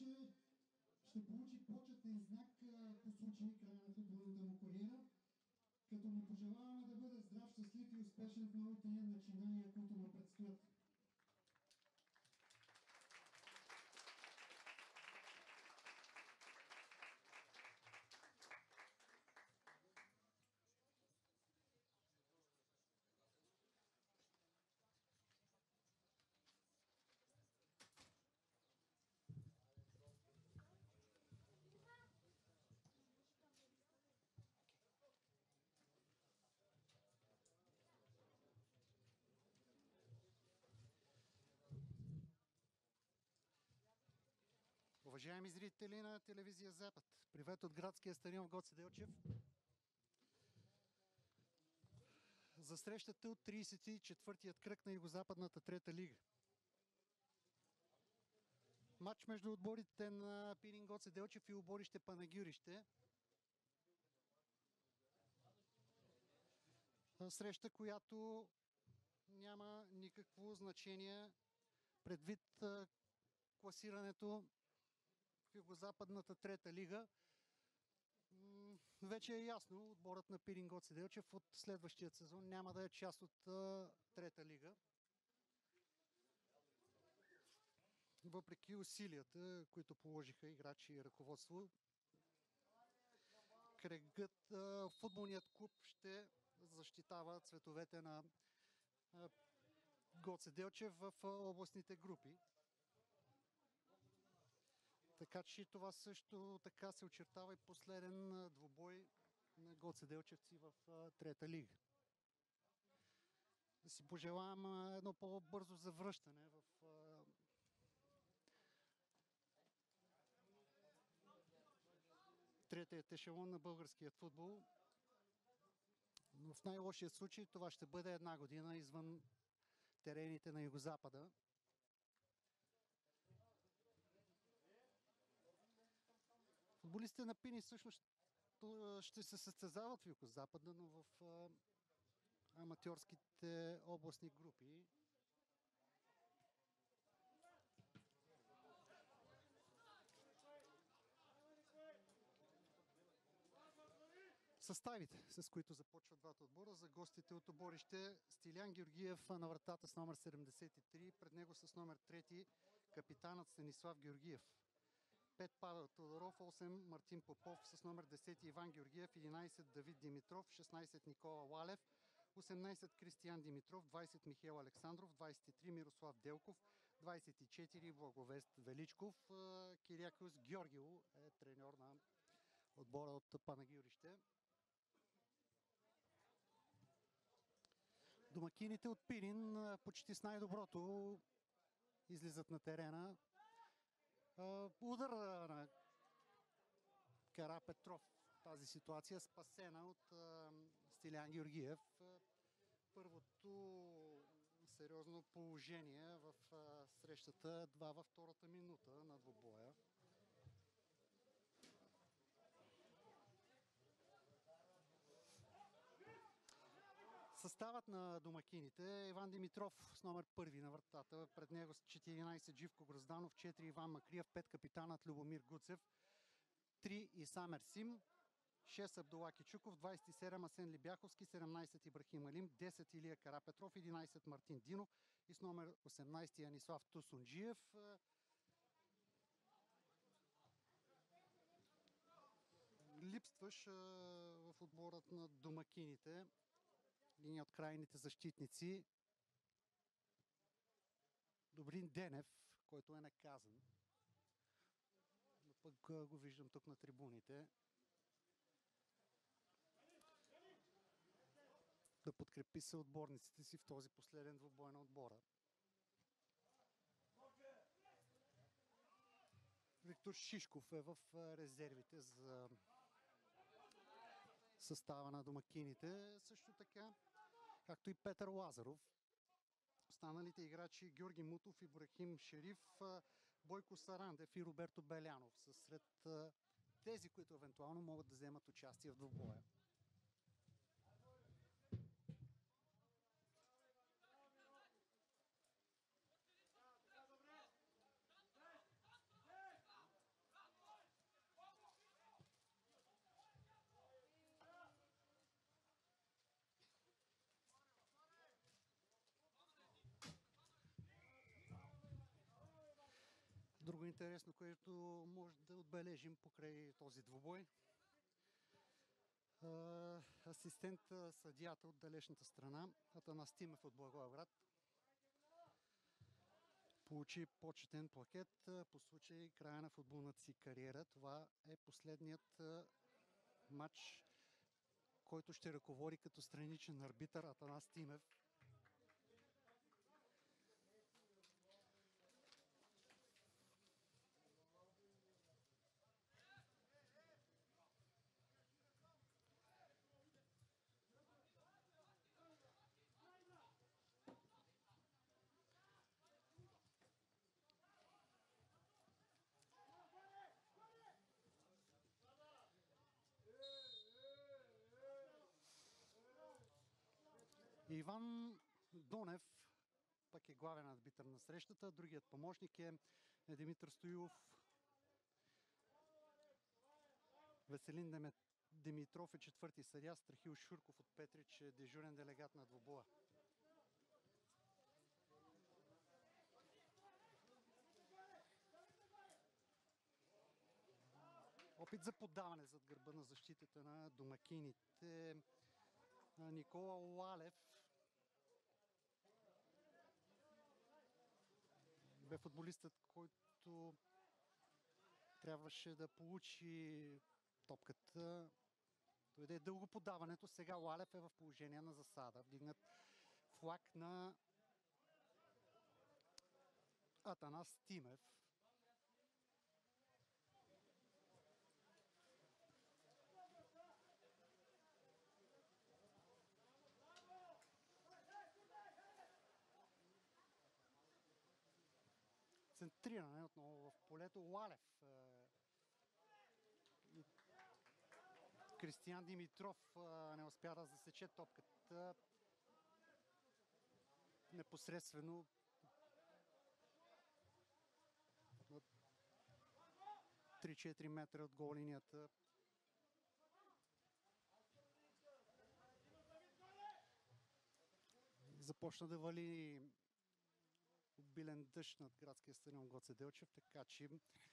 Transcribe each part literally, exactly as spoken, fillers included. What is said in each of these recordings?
вече ще получи почетен знак по случай края на футболната му кариера, като му пожелаваме да бъде здрав, щастлив и успешен в новите начинания, които му предстоят. Уважаеми зрители на телевизия Запад, привет от градския стадион в Гоце Делчев. За срещата от тридесет и четвъртият кръг на Югозападната трета лига. Матч между отборите на Пирин Гоце Делчев и Оборище Панагюрище. Среща, която няма никакво значение предвид класирането в Югозападната трета лига. Вече е ясно, отборът на Пирин Гоце Делчев от следващия сезон няма да е част от трета лига. Въпреки усилията, които положиха играчи и ръководство, кръгът, футболният клуб ще защитава цветовете на Гоце Делчев в областните групи. Така че това също така се очертава и последен двубой на Гоце Делчевци в трета лига. Да си пожелавам едно по-бързо завръщане в третият ешелон на българския футбол. Но в най-лошия случай това ще бъде една година извън терените на Югозапада. Футболистите на Пирин всъщност ще се състезават в Югозапада, но в аматьорските областни групи. Съставите, с които започват двата отбора, за гостите от Оборище: Стилян Георгиев на вратата с номер седемдесет и три, пред него с номер трети капитанът Станислав Георгиев. пет Павел Тодоров, осем Мартин Попов, с номер десет Иван Георгиев, единайсет Давид Димитров, шестнайсет Никола Лалев, осемнайсет Кристиян Димитров, двайсет Михаил Александров, двайсет и три Мирослав Делков, двайсет и четири Благовест Величков. Кириакос Георгиев е треньор на отбора от Панагюрище. Домакините от Пирин почти с най-доброто излизат на терена. Удар на Карапетров. Тази ситуация спасена от Стилян Георгиев. Първото сериозно положение в срещата, два във втората минута на двубоя. Съставът на домакините: Иван Димитров с номер първи на вратата, пред него с четиринайсет Живко Грозданов, четири Иван Макриев, пет капитанът Любомир Гуцев, три Исамер Сим, шест Абдула Кичуков, двайсет и седем Асен Либяховски, седемнайсет Ибрахим Алим, десет Илия Карапетров, единайсет Мартин Динов и с номер осемнайсет Янислав Тусунджиев. Липстваш в отборът на домакините линия от крайните защитници Добрин Денев, който е наказан. Но пък го виждам тук на трибуните. Да подкрепи съотборниците си в този последен двубой на отбора. Виктор Шишков е в резервите за състава на домакините. Също така, както и Петър Лазаров. Останалите играчи: Георги Мутов, Ибрахим Шериф, Бойко Сарандев и Роберто Белянов са сред тези, които евентуално могат да вземат участие в двубоя. друго интересно, което може да отбележим покрай този двубой. Асистент съдията от далечната страна, Атанас Тимев от Благоевград, получи почетен плакет по случай края на футболната си кариера. Това е последният матч, който ще ръководи като страничен арбитър Атанас Тимев. Иван Донев пък е главен арбитър на срещата. Другият помощник е Димитър Стоилов. Веселин Димитров е четвърти съдия. Страхил Шурков от Петрич е дежурен делегат на двубоя. Опит за подаване зад гърба на защитата на домакините. Никола Лалев бе футболистът, който трябваше да получи топката. Дойде дълго подаването. Сега Лалев е в положение на засада. Вдигнат флаг на Атанас Тимев. Центриране отново в полето. Лалев и Кристиян Димитров не успя да засече топката непосредствено три-четири метра от гол линията. Започна да вали обилен дъжд над градския стадион Гоце Делчев, така че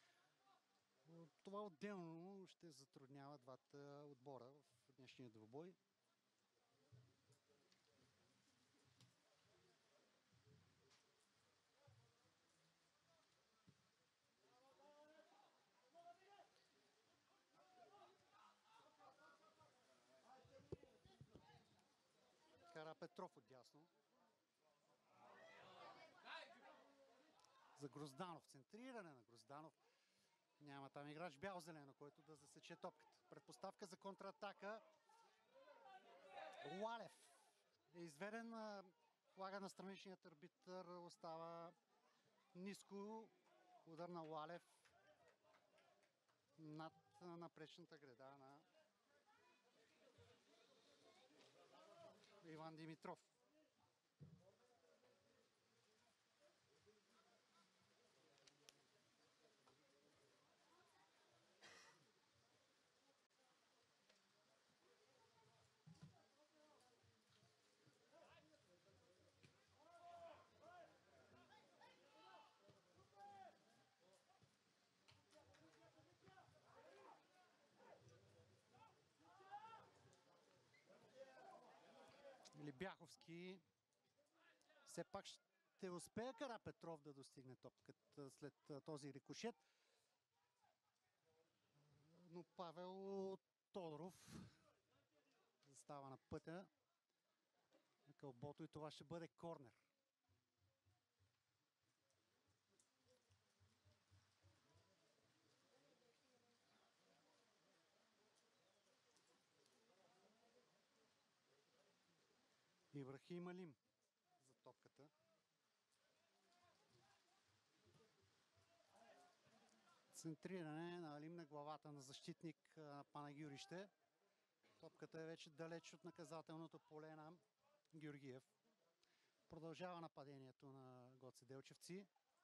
това отделно ще затруднява двата отбора в днешния двубой. Карапетров отдясно. За Грозданов. Центриране на Грозданов. Няма там играч бял-зелено, който да засече топката. Предпоставка за контратака. Лалев е изведен. Флага на страничният арбитър остава ниско. Удар на Лалев над напречната града на Иван Димитров. Бяховски все пак ще успее Карапетров да достигне топката след този рикошет. Но Павел Тодоров застава на пътя на кълбото и това ще бъде корнер. Ибрахим Алим за топката. Центриране на Алим на главата на защитник Панагюрище. Топката е вече далеч от наказателното поле на Георгиев. Продължава нападението на гоцеделчевци.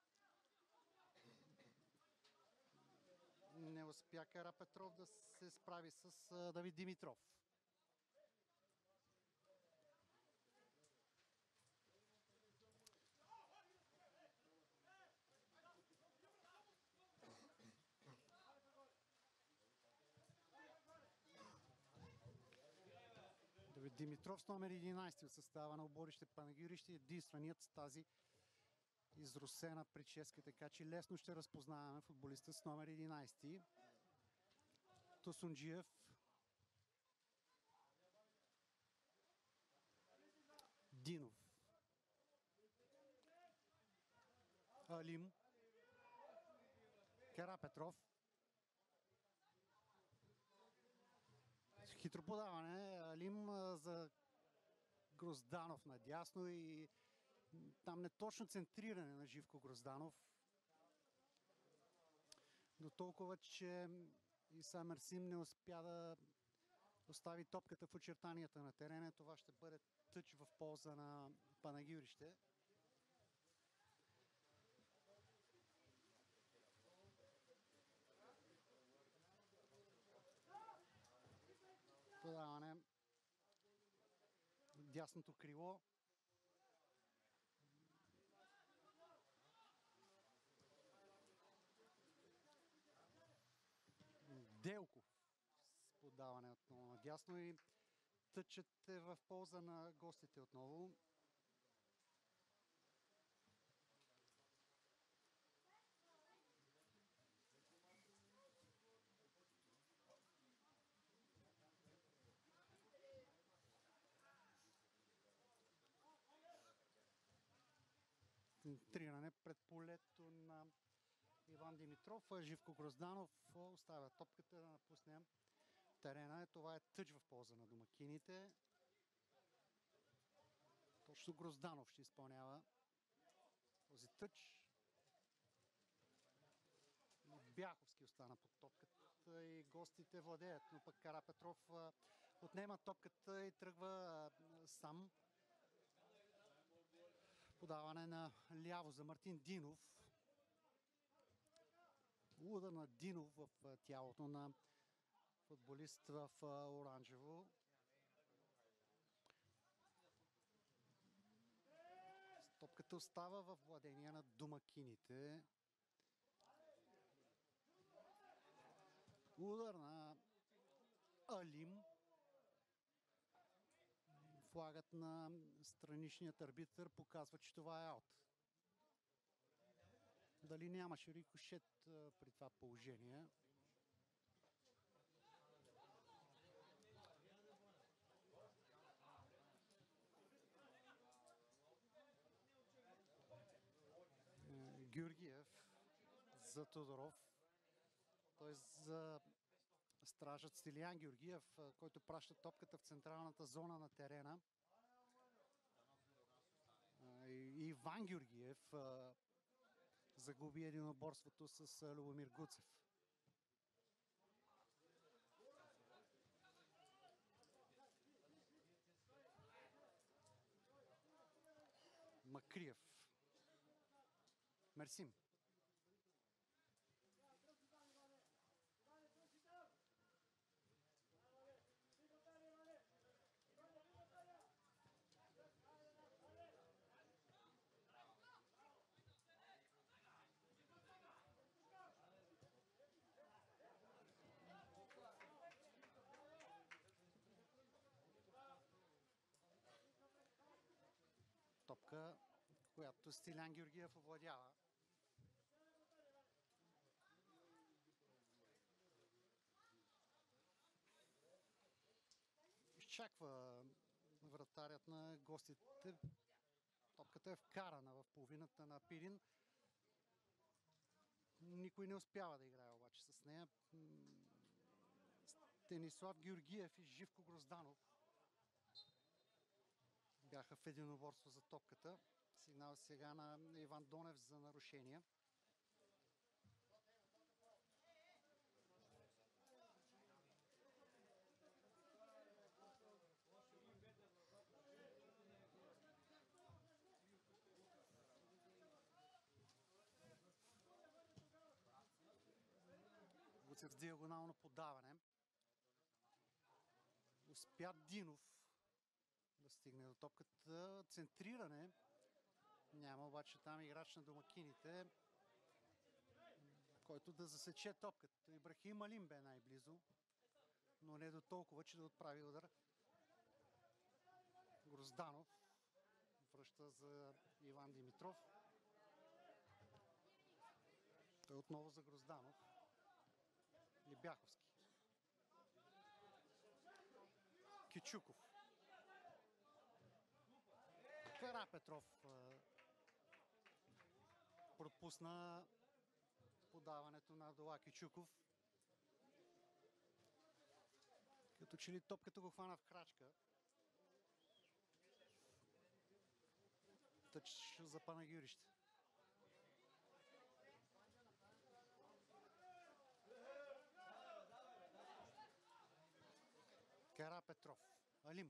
Не успя Карапетров да се справи с Давид Димитров. Димитров с номер единайсет от състава на Оборище Панагюрище, единственият с тази изрусена прическа, така че лесно ще разпознаваме футболиста с номер единайсет. Тусунджиев. Динов. Алим. Карапетров. Хитро подаване. Алим за Грозданов надясно и там неточно центриране на Живко Грозданов. До толкова, че Иса Мерсим не успя да остави топката в очертанията на терена. Това ще бъде тъч в полза на Панагюрище. Подаване. Дясното крило. Делков с подаване отново надясно и тъчът е в полза на гостите отново. Центриране пред полето на Иван Димитров. Живко Грозданов оставя топката да напусне терена. Това е тъч в полза на домакините. Точно Грозданов ще изпълнява този тъч. Бяховски остана под топката и гостите владеят, но пък Карапетров отнема топката и тръгва сам. Подаване на ляво за Мартин Динов. Удар на Динов в тялото на футболист в оранжево. Топката остава в владение на домакините. Удар на Алим. Флагът на страничният арбитър показва, че това е аут. Дали нямаше рикошет при това положение? Георгиев за Тодоров. Т.е. за стражът Стилиян Георгиев, който праща топката в централната зона на терена. И Иван Георгиев загуби единоборството с Любомир Гуцев. Макриев. Мерсим. Топка, която Стилян Георгиев овладява. Изчаква вратарят на гостите. Топката е вкарана в половината на Пирин. Никой не успява да играе обаче с нея. Станислав Георгиев и Живко Грозданов бяха в единоборство за топката. Сигнал сега на Иван Донев за нарушение. Гуцев с диагонално подаване. Успя Динов да стигне до топката. Центриране. Няма обаче там играч на домакините, който да засече топката. Ибрахим Алим бе най-близо, но не до толкова, че да отправи удар. Грозданов връща за Иван Димитров. Той отново за Грозданов. Либяховски. Кичуков. Карапетров пропусна подаването на Абдула Кичуков. Като че ли топката го хвана в крачка. Тъч за Панагюрище. Карапетров. Алим.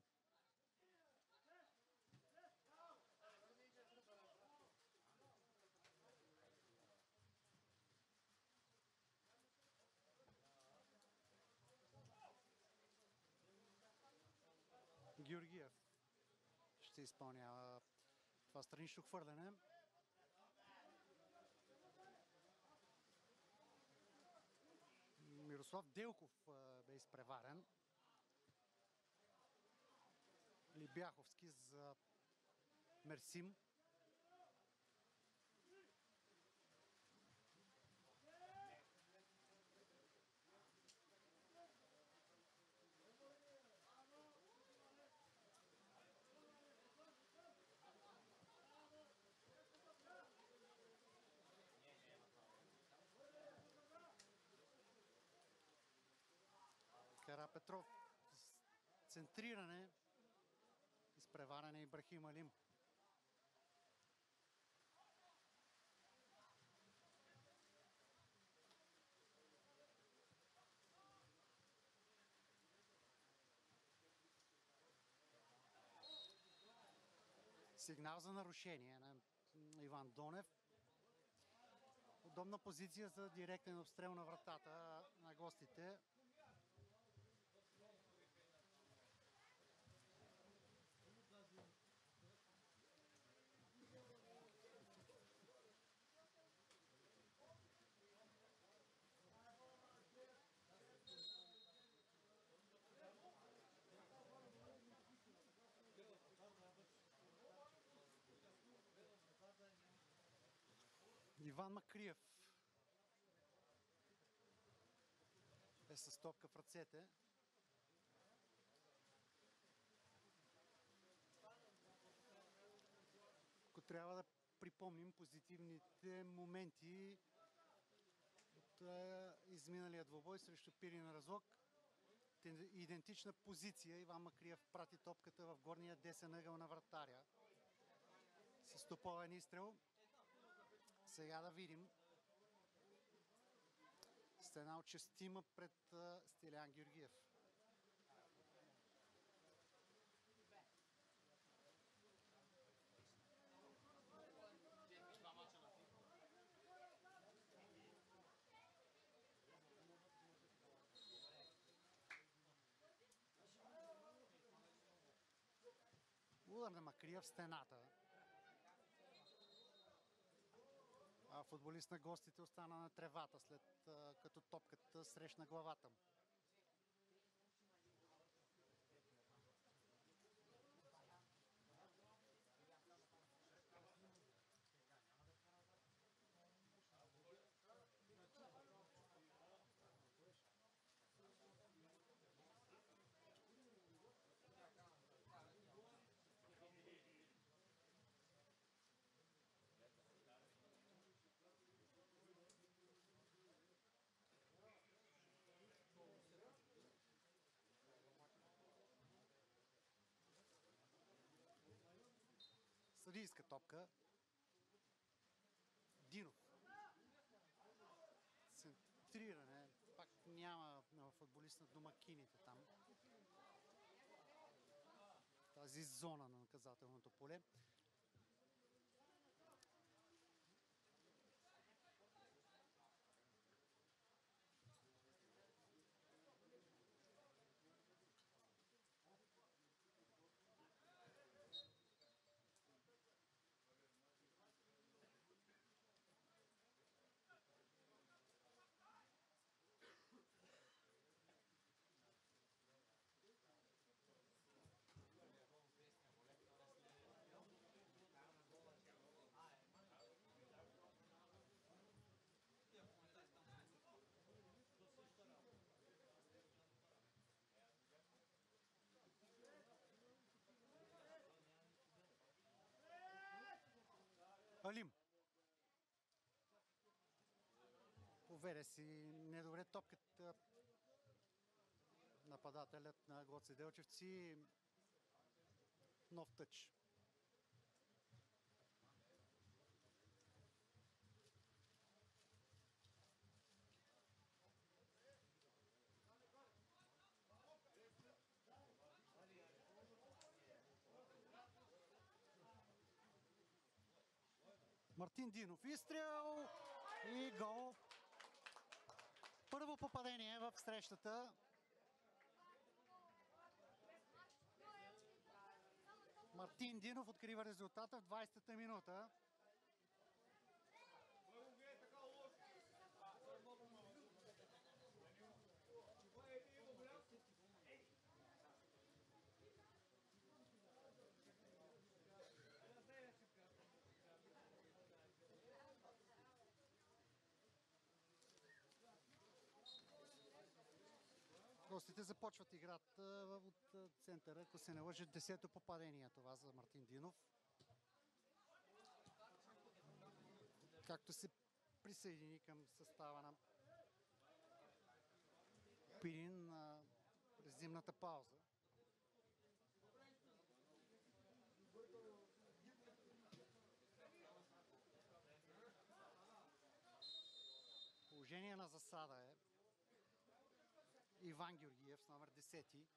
Георгиев ще изпълнява това странично хвърляне. Мирослав Делков бе изпреварен. Либяховски за Мерсим. Карапетров. Центриране. Изпреваряне Ибрахим Алим. Сигнал за нарушение на Иван Донев. Удобна позиция за директен обстрел на вратата на гостите. Иван Макриев е с топка в ръцете. Ако трябва да припомним позитивните моменти от е, изминалия двубой срещу Пирин Разлог. Идентична позиция. Иван Макриев прати топката в горния десен ъгъл на вратаря. С топовен изстрел. Сега да видим стена от шестима пред Стилян Георгиев. Удар на Макриев в стената. А футболист на гостите остана на тревата, след като топката срещна главата му. Съдийска топка. Динов. Центриране. Пак няма футболист на домакините там. Тази зона на наказателното поле. Алим. Поведе си недобре топката нападателят на Гоце Делчевци. Нов тъч. Мартин Динов изстрел и гол. Първо попадение в срещата. Мартин Динов открива резултата в двадесетата минута. Гостите започват играта от центъра, ако се не лъжи, десето попадение това за Мартин Динов. Както се присъедини към състава на Пирин през зимната пауза. Положение на засада е Иван Георгиев с номер десети.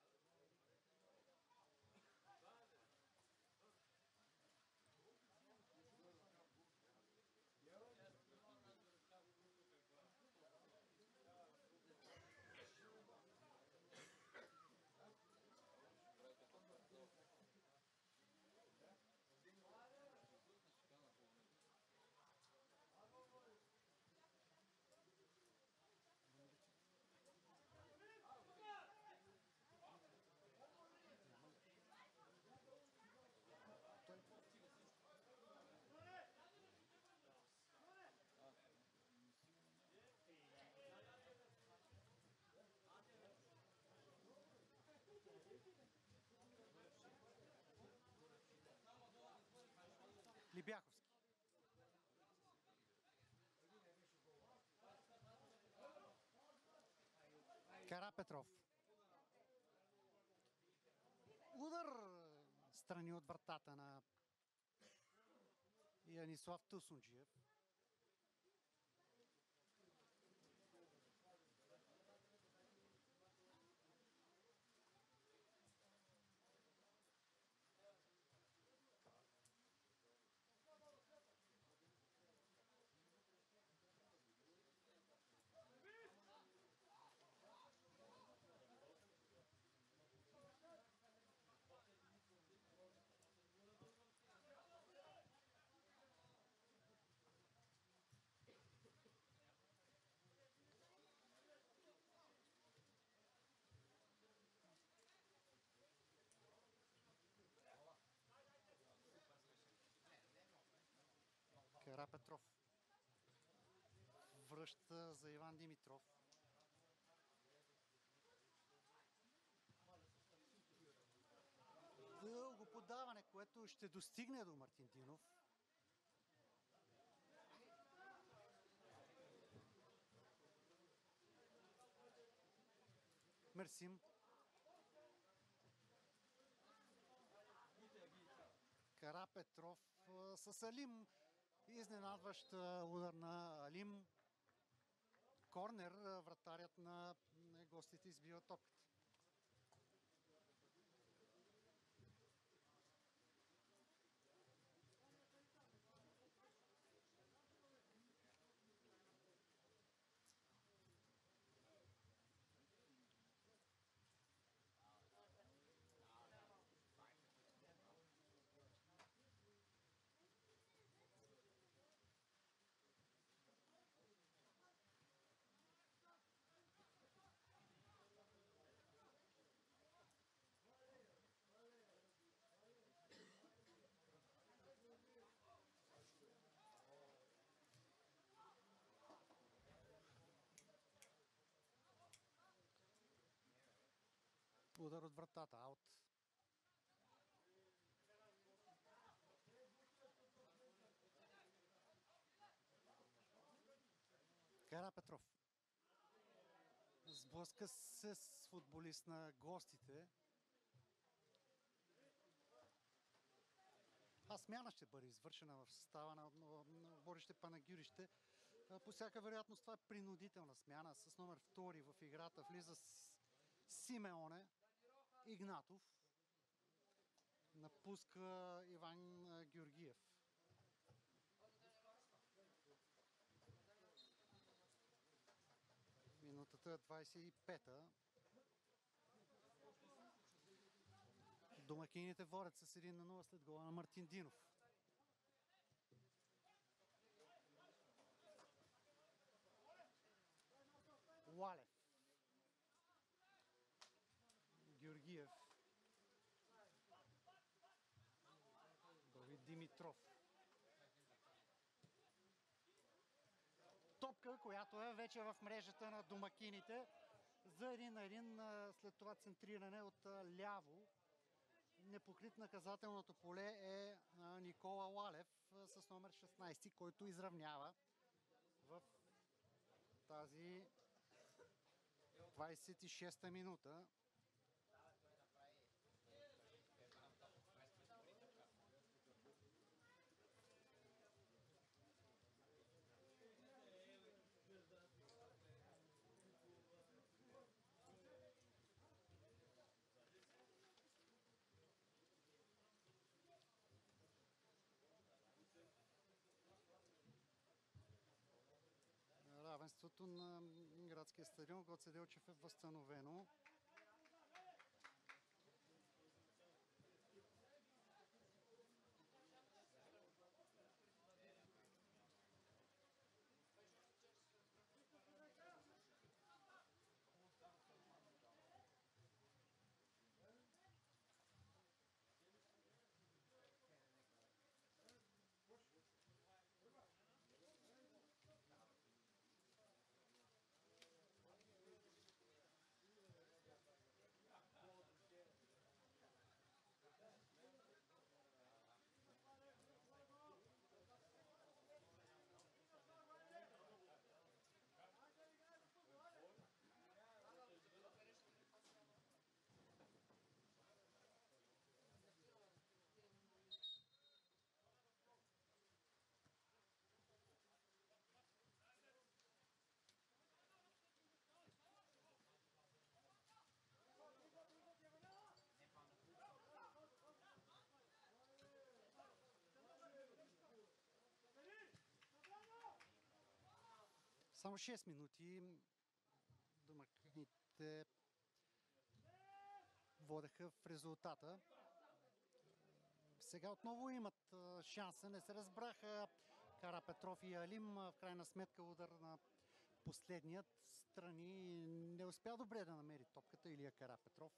Либяховски. Карапетров. Удар страни от вратата на Янислав Тусунджиев. Карапетров връща за Иван Димитров. Дълго подаване, което ще достигне до Мартин Динов. Мерсим. Карапетров с Алим. Изненадващ удар на Алим. Корнер, вратарят на гостите избива топката. Удар от вратата, аут. Карапетров сблъска се с футболист на гостите. А смяна ще бъде извършена в състава на, на, на Борище Панагюрище. По всяка вероятност това е принудителна смяна. С номер втори в играта влиза с Симеоне. Игнатов напуска Иван Георгиев. Минутата двадесет и пета. Домакините водят с един на нула след гола на Мартин Динов. Лалев. Георгиев. Давид Димитров. Топка, която е вече в мрежата на домакините за един на един, след това центриране от ляво. Непокрит наказателното поле е Никола Лалев с номер шестнадесет, който изравнява в тази двадесет и шеста минута. Равенството на градския стадион Гоце Делчев е възстановено. Само шест минути домакините водеха в резултата. Сега отново имат шанса. Не се разбраха Карапетров и Алим. В крайна сметка удар на последният страни. Не успя добре да намери топката Илия Карапетров.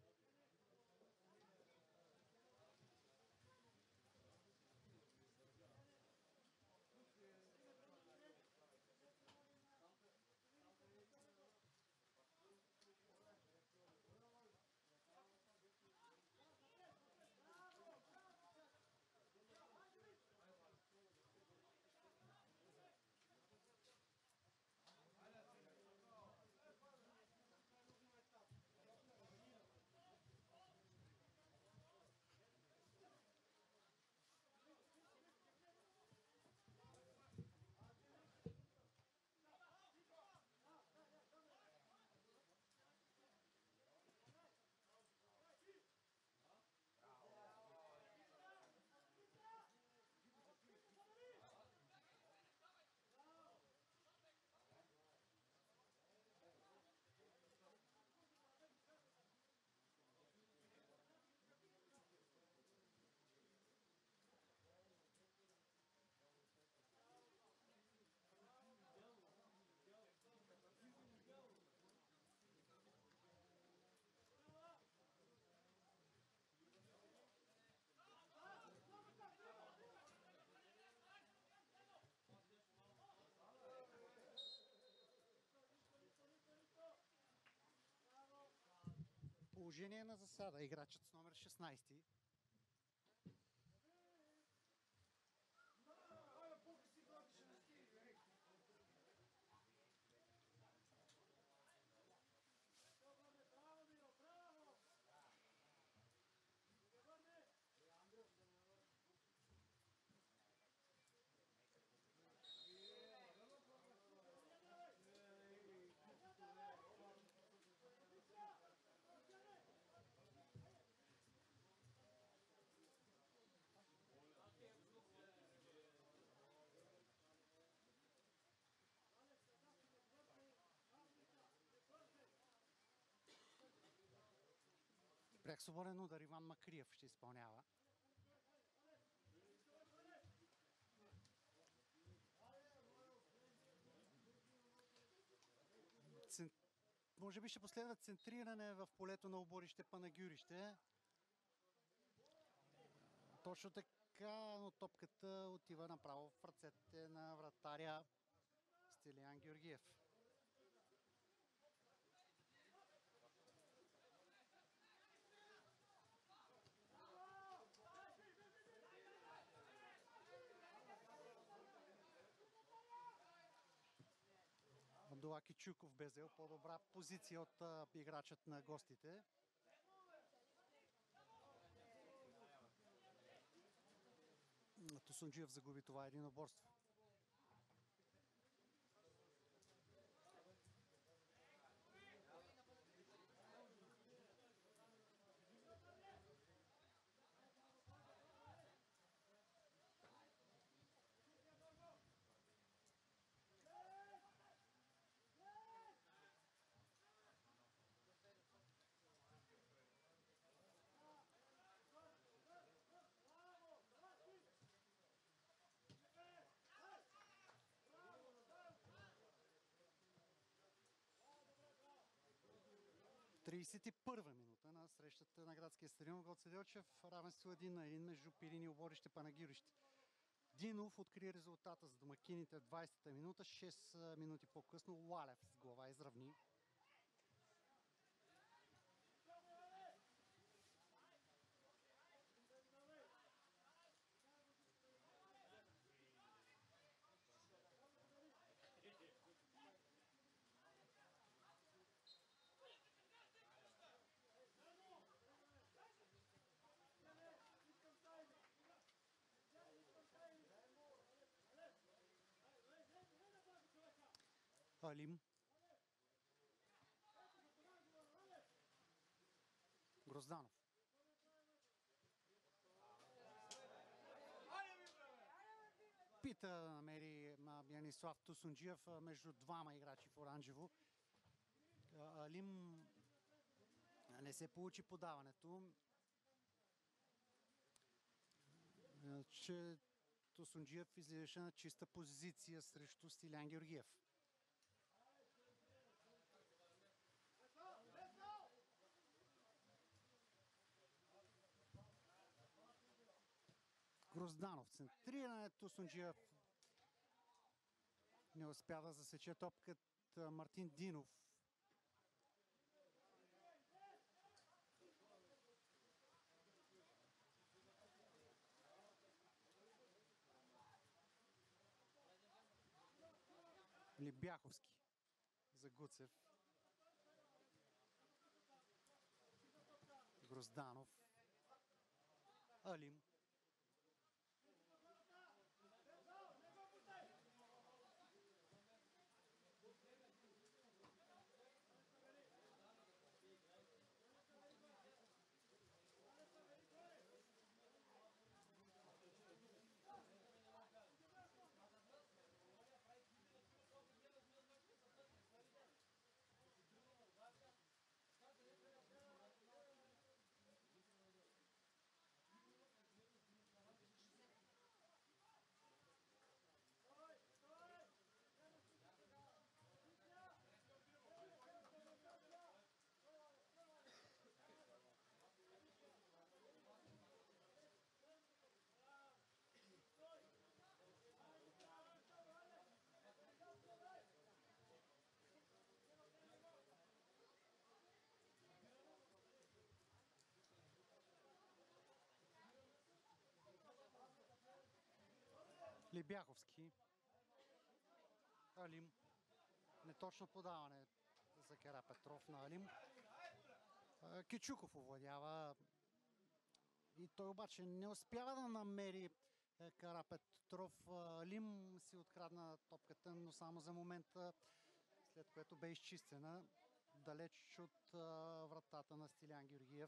Положение на засада. Играчът с номер шестнадесет. Квебек свободен удар, Иван Макриев ще изпълнява. Цен... Може би ще последва центриране в полето на оборище Панагюрище. Точно така, но топката отива направо в ръцете на вратаря Стилиян Георгиев. Абдула Кичуков бе взел по-добра позиция от а, играчът на гостите. Тусунджиев загуби това единоборство. тридесет и първа минута на срещата на градския стадион Гоце Делчев. Равенство един на един между Пирин и оборище Панагюрище. Динов откри резултата за домакините в двадесета минута. шест минути по-късно Лалев с глава изравни. Алим. Грозданов. Пита да намери Янислав Тусунджиев между двама играчи в оранжево. Алим не се получи подаването. Че Тусунджиев излизаше на чиста позиция срещу Стилиян Георгиев. Грозданов центриране, Тусунджиев не успя да засече топката. Мартин Динов. Либяховски за Гуцев. Грозданов. Алим. Либяховски. Алим. Неточно подаване за Карапетров на Алим. Кичуков овладява. И той обаче не успява да намери Карапетров. Алим си открадна топката, но само за момента, след което бе изчистена далеч от вратата на Стилиян Георгиев.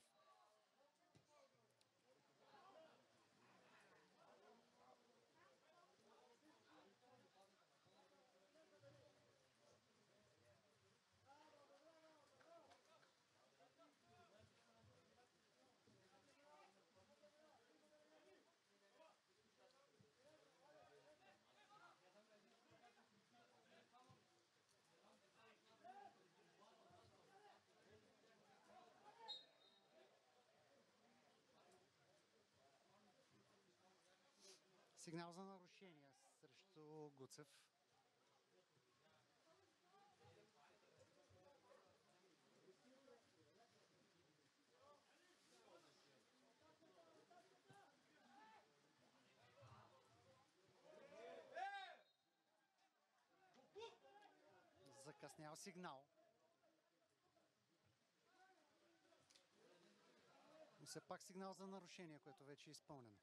Сигнал за нарушение срещу Гуцев. Закъснял сигнал. Но все пак сигнал за нарушение, което вече е изпълнено.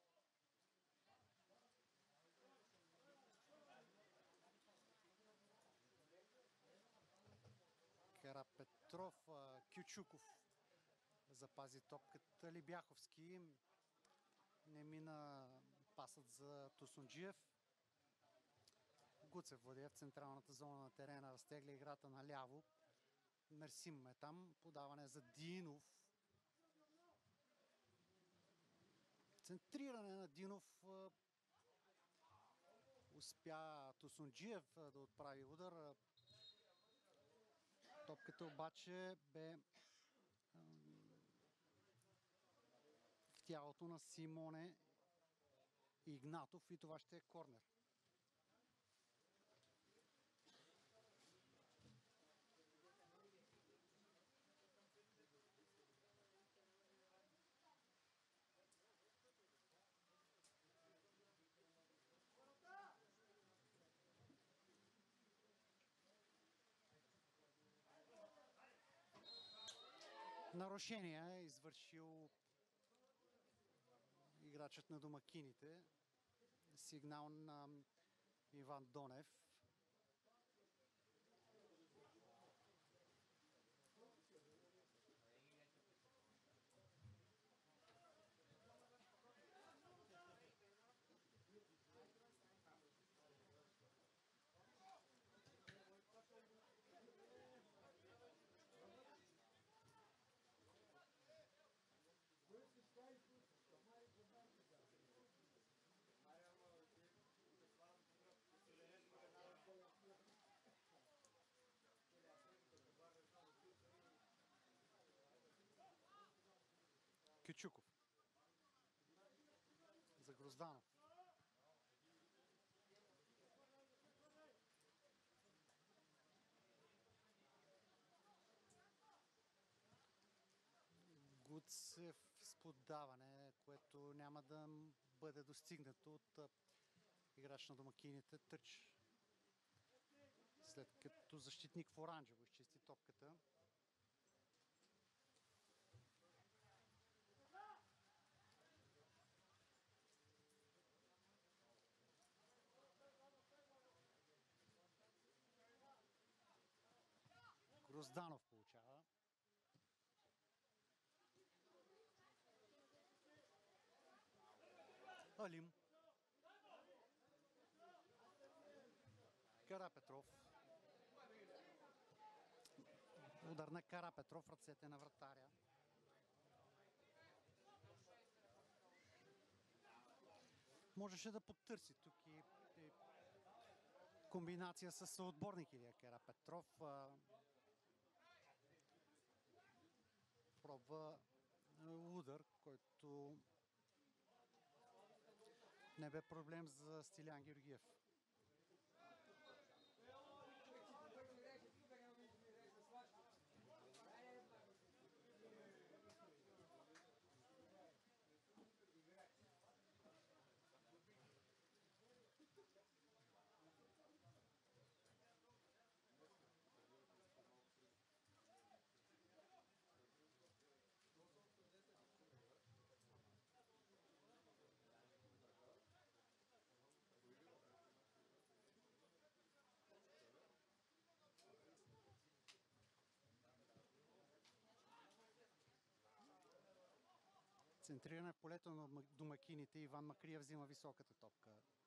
Карапетров, Кючуков запази топката. Либяховски не мина пасът за Тусунджиев. Гуцев владее в централната зона на терена, разтегля играта наляво. Мерсим е там. Подаване за Динов. Центриране на Динов. Успя Тусунджиев да отправи удар. Топката обаче бе в тялото на Симоне Игнатов и това ще е корнер. Нарушение е извършил играчът на домакините. Сигнал на Иван Донев. Кючуков за Грозданов. Гуцев с поддаване, което няма да бъде достигнато от играч на домакините. Тъч. След като защитник в оранжево изчисти топката. Грозданов получава. Алим. Карапетров. Удар на Карапетров, ръцете на вратаря. Можеше да потърси тук и, и комбинация с съотборник Илия Карапетров. Пробва удар, който не бе проблем за Стилян Георгиев. Центриране в полето на домакините. Иван Макриев взима високата топка.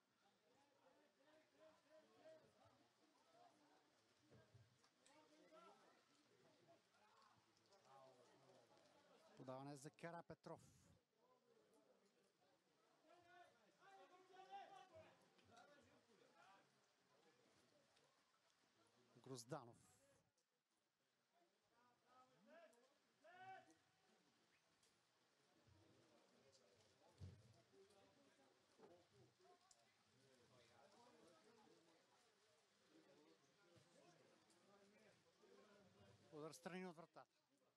Подаване за Карапетров. Грозданов. разстрани от вратата.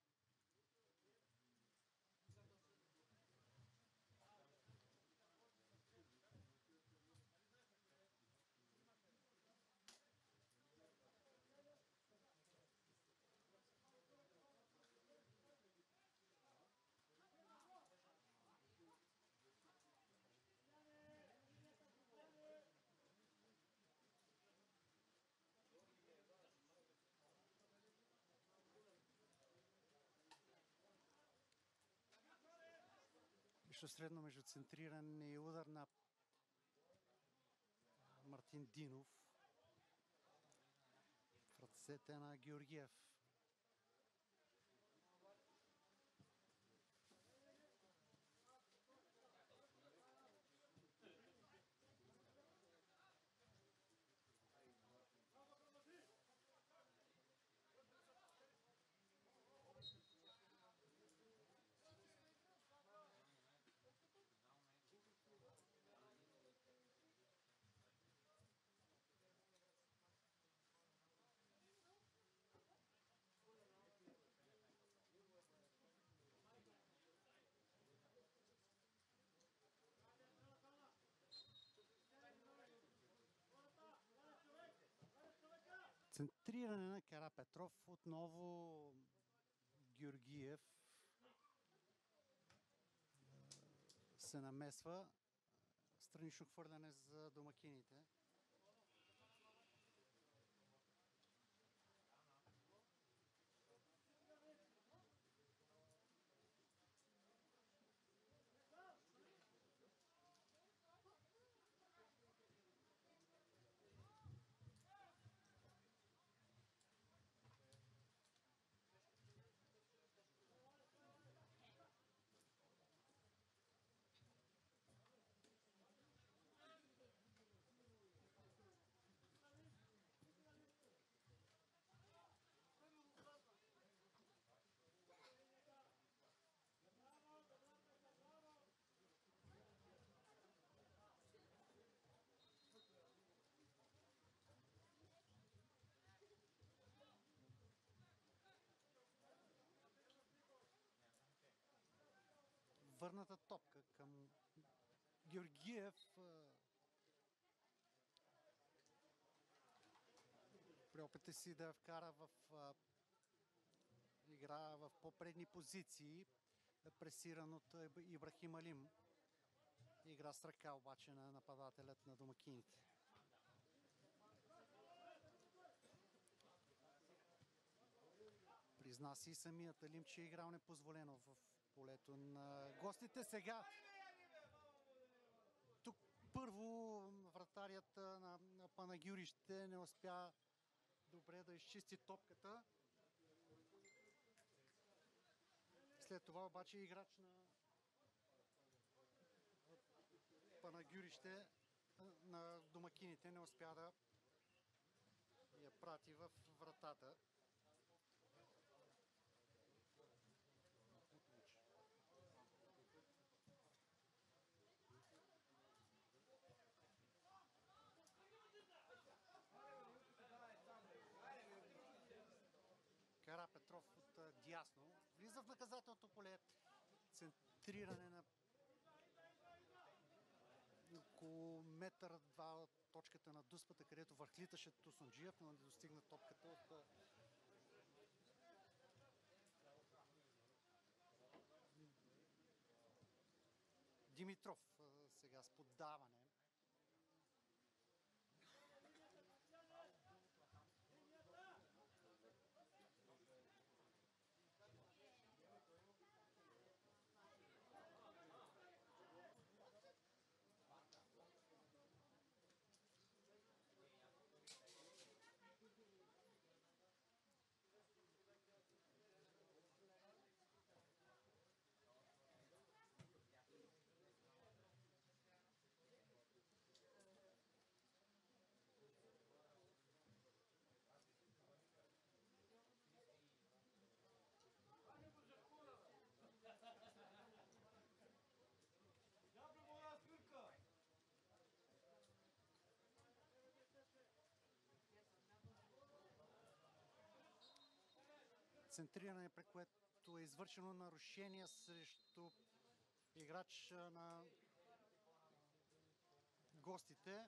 Виж средно между центриране и удар на Мартин Динов в ръцете на Георгиев. Центриране на Карапетров, отново Георгиев се намесва. Странично хвърляне за домакините. Върната топка към Георгиев. При опита си да вкара в игра в по-предни позиции, пресиран от Ибрахим Алим. Игра с ръка обаче на нападателят на домакините. Призна си самият Алим, че е играл непозволено в полето на гостите. Сега тук първо вратарят на, на Панагюрище не успя добре да изчисти топката. След това обаче играч на Панагюрище на домакините не успя да я прати в вратата. Карапетров от дясно влиза в наказателното поле. Центриране на около метър-два от точката на дуспата, където върхлиташе Тусунджиев, но не достигна топката от Димитров. Сега с поддаване. центриране, при което е извършено нарушение срещу играч на гостите.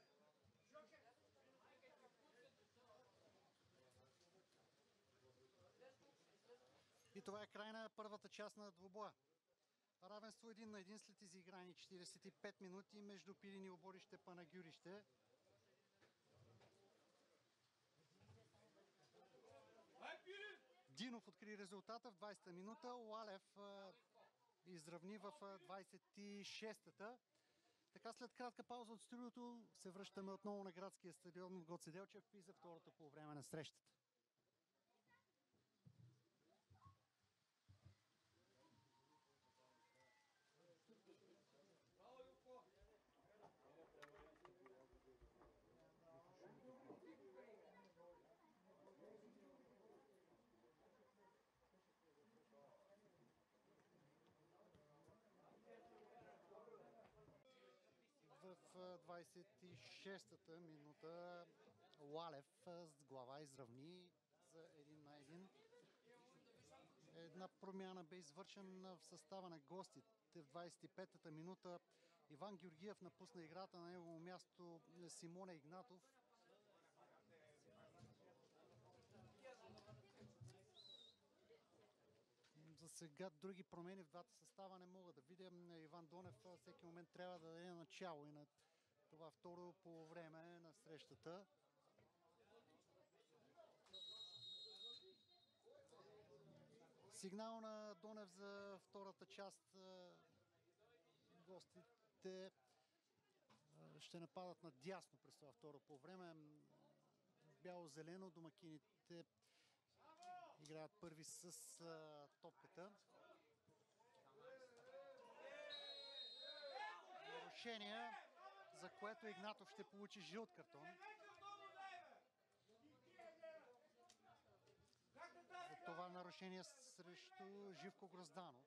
И това е край на първата част на двубоя. Равенство един на един след изиграни четиридесет и пет минути между Пирин и Оборище Панагюрище. Динов откри резултата в двадесета минута, Лалев а, изравни в двадесет и шестата. Така след кратка пауза от студиото се връщаме отново на градския стадион в Гоце Делчев и за второто по време на срещата. В двадесет и шестата минута Лалев с глава изравни за един на един. Една промяна бе извършена в състава на гостите. В двадесет и петата минута Иван Георгиев напусна играта, на негово място Симоне Игнатов. За сега други промени в двата състава не мога да видя. Иван Донев всеки момент трябва да даде начало и на това второ по време на срещата. Сигнал на Донев за втората част. Гостите ще нападат надясно през това второ по време. Бяло-зелено, домакините играят първи с а, топката. Нарушение, за което Игнатов ще получи жълт картон. За това нарушение срещу Живко Грозданов.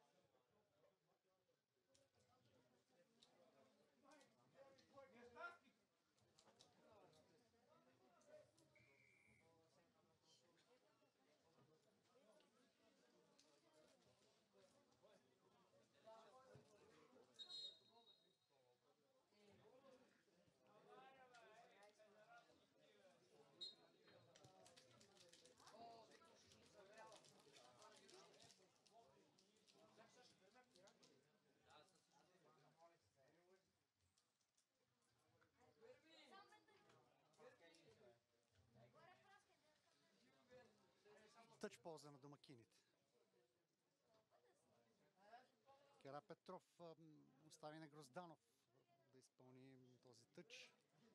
Тъч полза на домакините. Кера Петров остави на Грозданов да изпълни този тъч.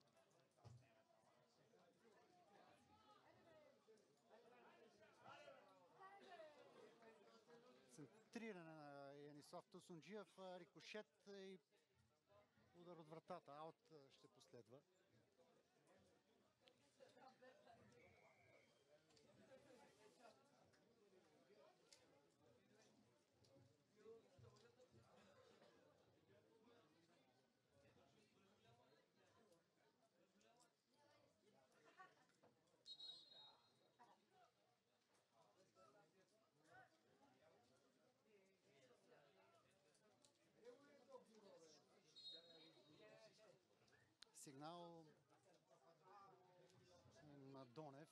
Центриране на Янислав Тусунджиев, рикошет и удар от вратата. Аут ще последва. Сигнал на Донев.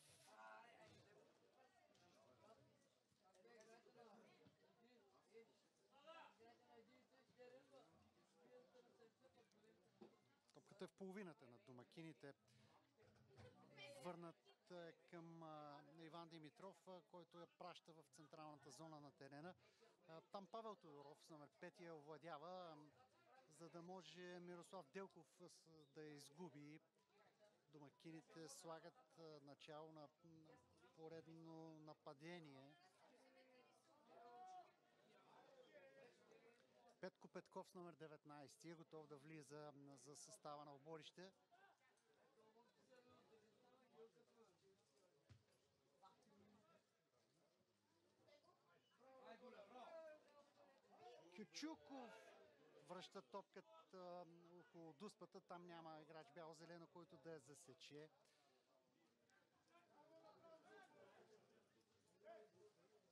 Топката е в половината на домакините. Върнат към Иван Димитров, който я праща в централната зона на терена. Там Павел Тодоров с номер пет я овладява, за да може Мирослав Делков да изгуби. Домакините слагат начало на поредно нападение. Петко Петков с номер деветнайсет е готов да влиза за състава на Оборище. Кючуков връща топката около дуспата. Там няма играч бяло-зелено, който да я засече.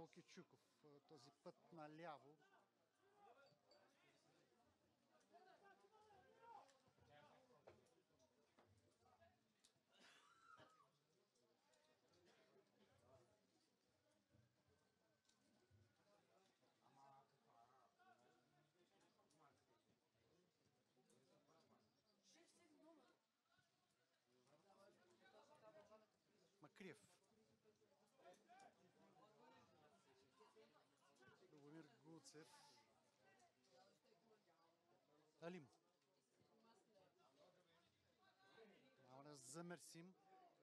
Отново Кючуков. Този път наляво. Макриев. Любомир Гуцев. Алим. Мале за Мерсим.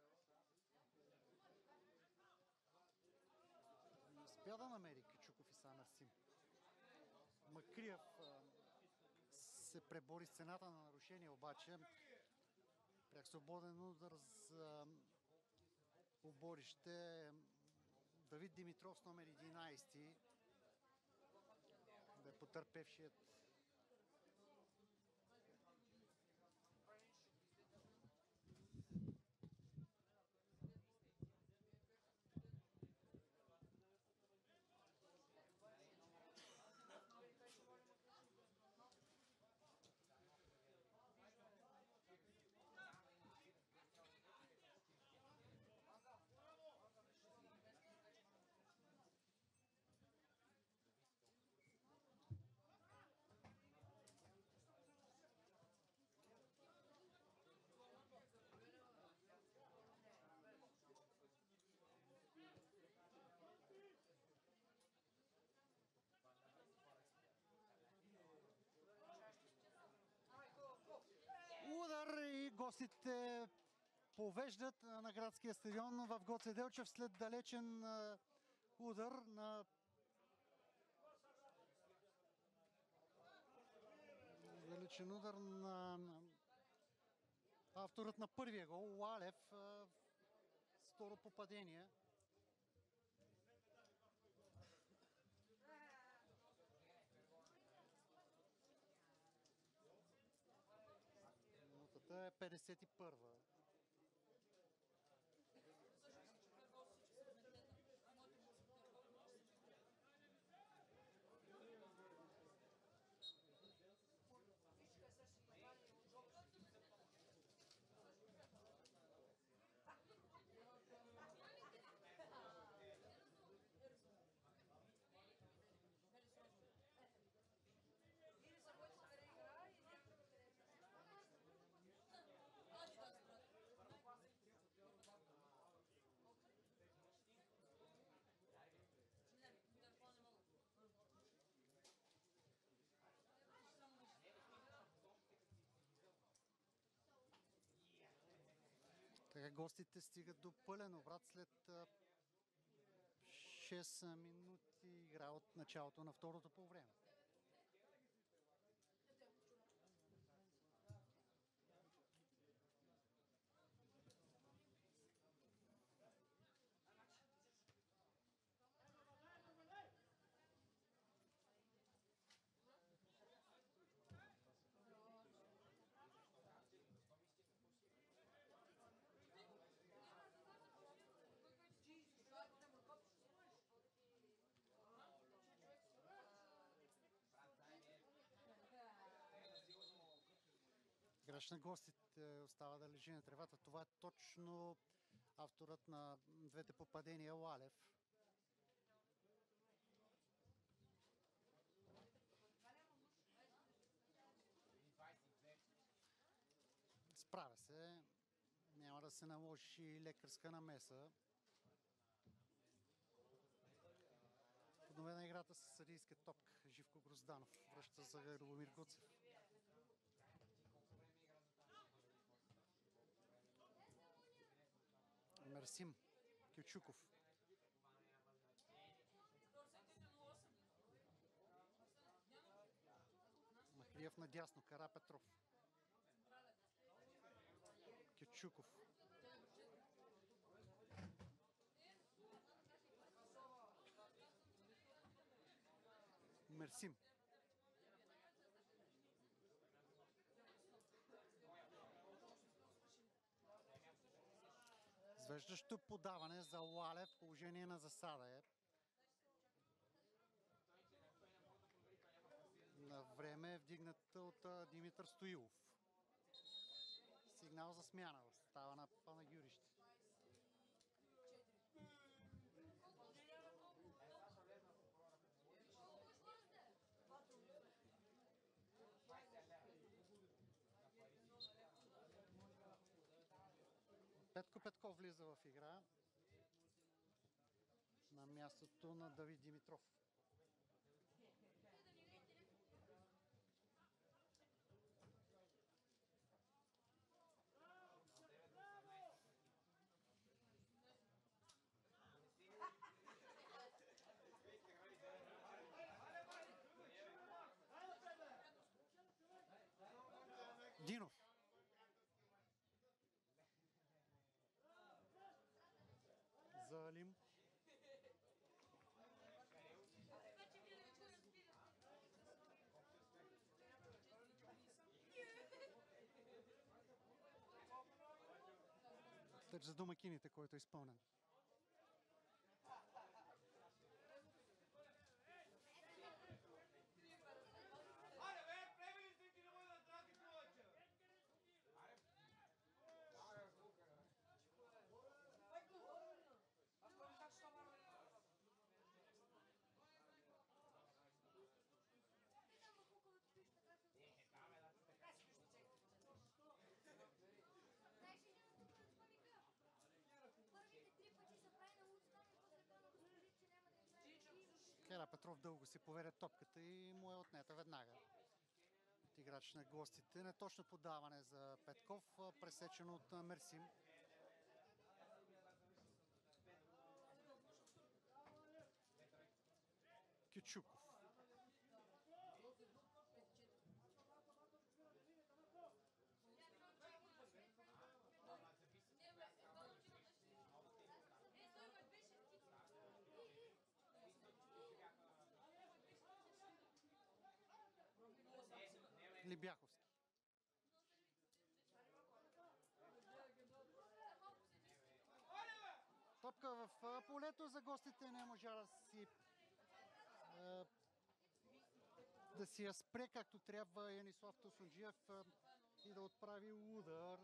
Не успя да намери Кючуков и сам Мерсим. Макриев а, се пребори с цената на нарушение, обаче пряк свободен удар за оборище. Давид Димитров с номер единайсети да е потърпевшият. Удар и гостите повеждат на градския стадион в Гоце Делчев след далечен удар на далечен удар на авторът на първия гол, Лалев, с второ попадение. Минутата е петдесет и първа. Така гостите стигат до пълен обрат след шест минути игра от началото на второто полувреме. Играч на гостите остава да лежи на тревата. Това е точно авторът на двете попадения, Лалев. Справя се. Няма да се наложи лекарска намеса. Подновена играта с съдийския ток. Живко Грозданов връща за Любомир Гуцев. Мерсим. Кючуков. Махлиев надясно. Карапетров. Кючуков. Мерсим. Свеждащо подаване за Лалев. Положение на засада е. време е вдигнат от а, Димитър Стоилов. Сигнал за смяна в състава на Панагюрище. Петко Петков влиза в игра на мястото на Давид Димитров. Динов. За Алим. Тъч за домакините, който е изпълнен. Кера Петров дълго си поверя топката и му е отнета веднага. От играч на гостите. Неточно подаване за Петков, пресечено от Мерсим. Кючуков. Либяховски. Топка в полето за гостите, не можа да си е, да си я спре както трябва Янислав Тусунджиев е, и да отправи удар.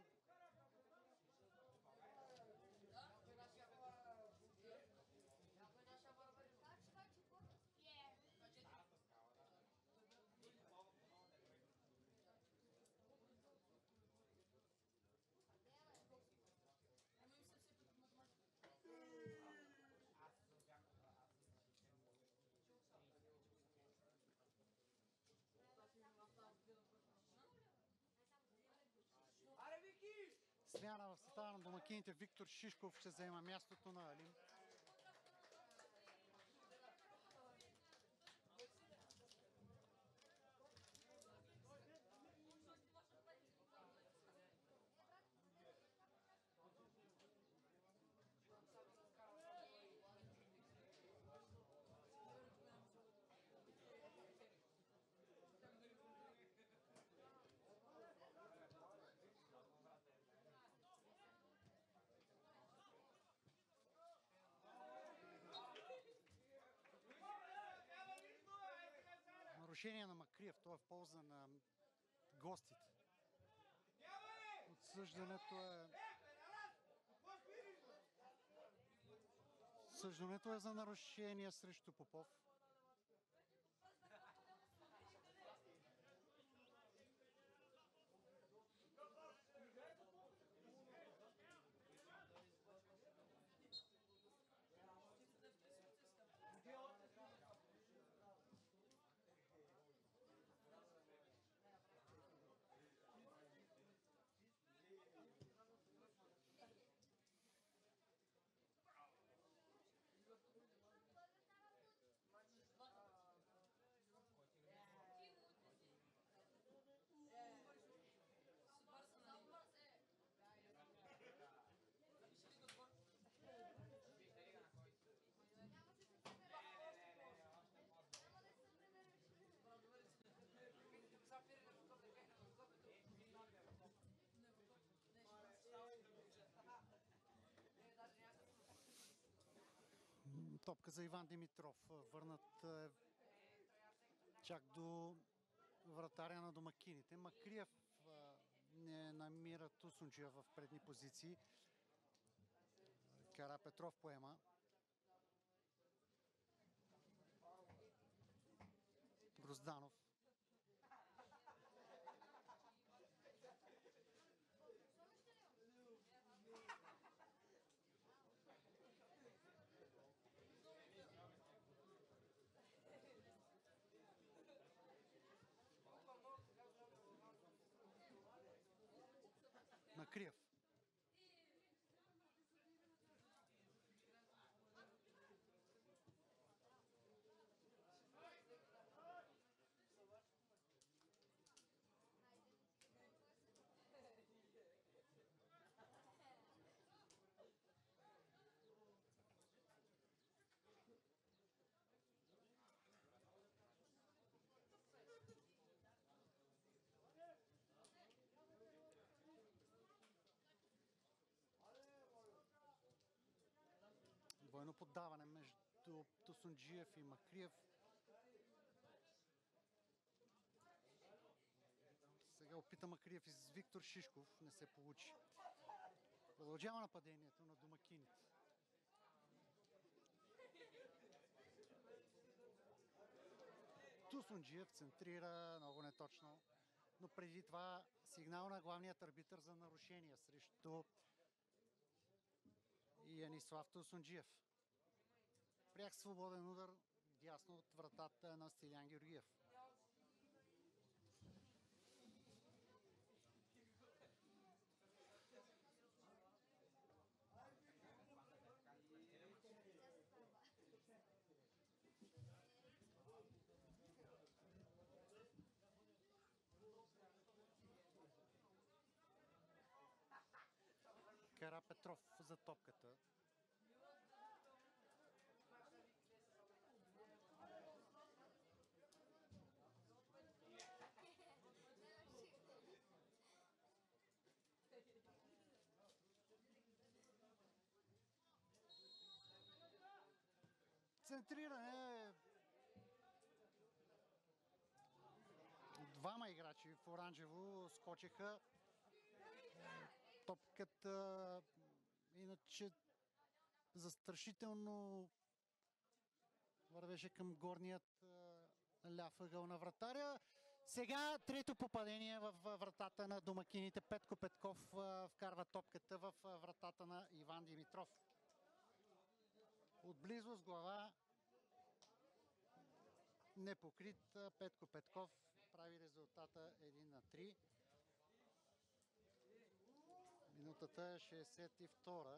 Смяна в състава на домакините. Виктор Шишков ще заема мястото на Алим. Нарушение на Макриев, това е в полза на гостите. Отсъждането е... Отсъждането е за нарушение срещу Попов. Топка за Иван Димитров. Върнат е чак до вратаря на домакините. Макриев а, не намира Тусунджиев в предни позиции. Карапетров поема. Грозданов. Макриев. Двойно поддаване между Тусунджиев и Макриев. Сега опита Макриев из Виктор Шишков. Не се получи. Продължава нападението на домакините. Тусунджиев центрира много неточно. Но преди това сигнал на главният арбитър за нарушение срещу Янислав Тусунджиев. Пряк свободен удар дясно от вратата на Стилян Георгиев. Карапетров за топката. Центриране. Двама играчи в оранжево скочиха. Топката иначе застрашително вървеше към горният ляв ъгъл на вратаря. Сега трето попадение в вратата на домакините. Петко Петков вкарва топката в вратата на Иван Димитров. Отблизо с глава непокрит Петко Петков прави резултата един на три. Минутата е шейсет и втора.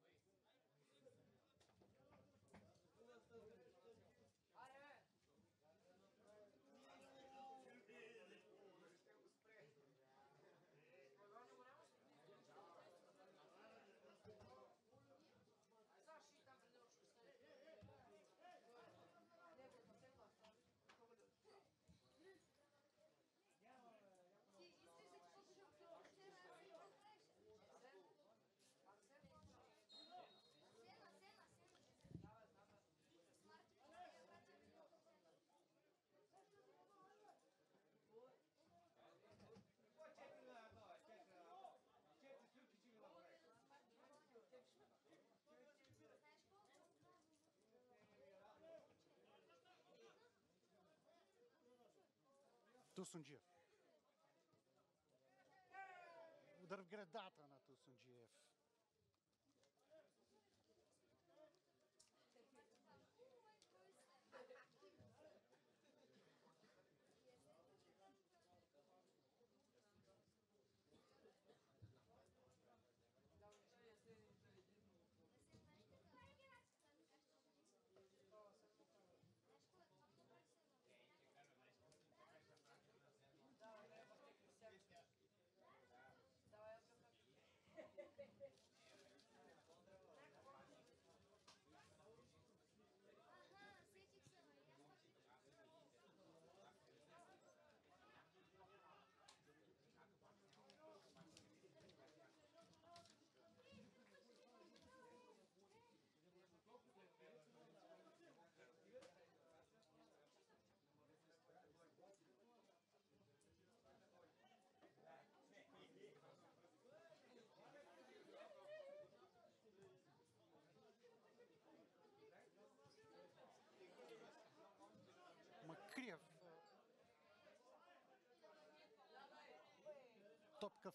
Тусунджиев. Удар в гредата на Тусунджиев.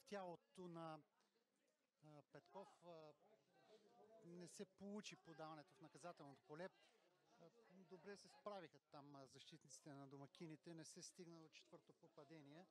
тялото на а, Петков. А, не се получи подаването в наказателното поле. А, добре се справиха там а, защитниците на домакините. Не се стигна до четвърто попадение.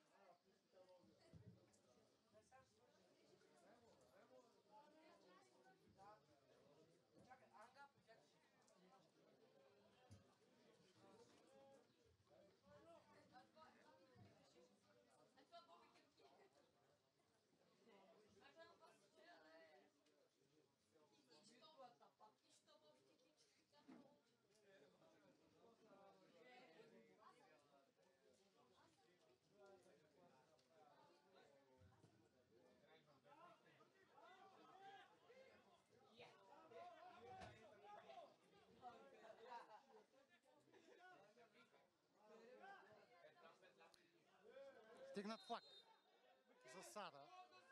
Стигнат флаг за Сада.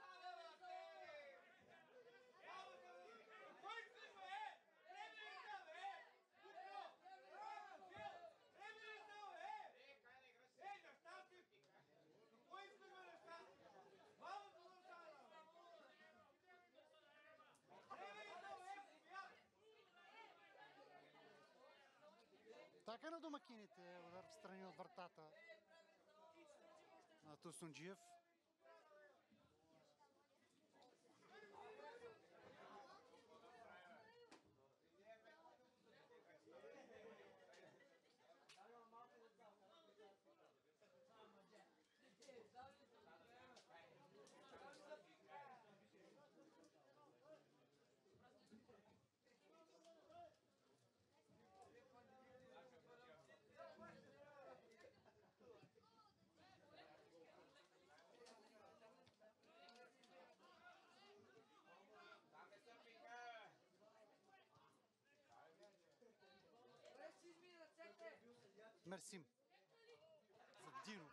Така на домакините, удар в страни от вратата на Тусунджиев. Мерсим за Динов.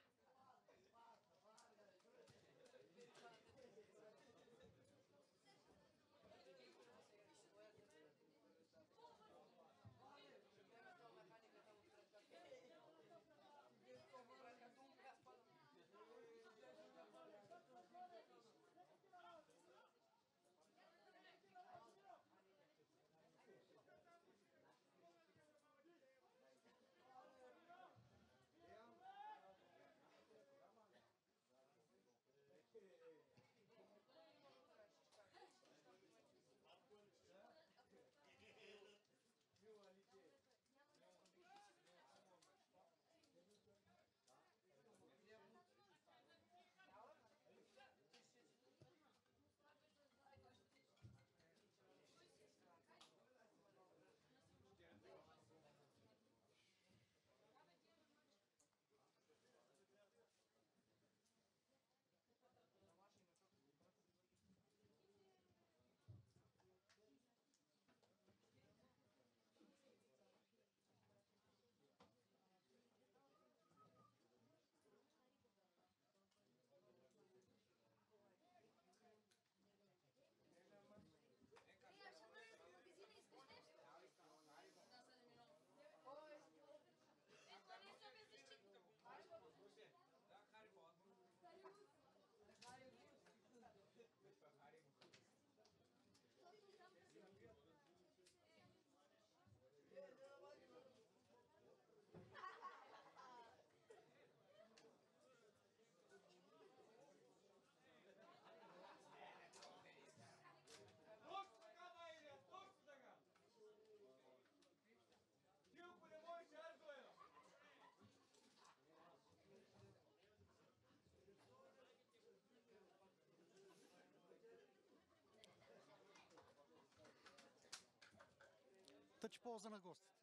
Тъч полза на гостите.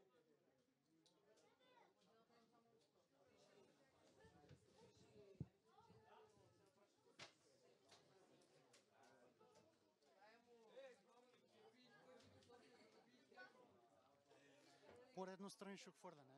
Поредно странично хвърляне.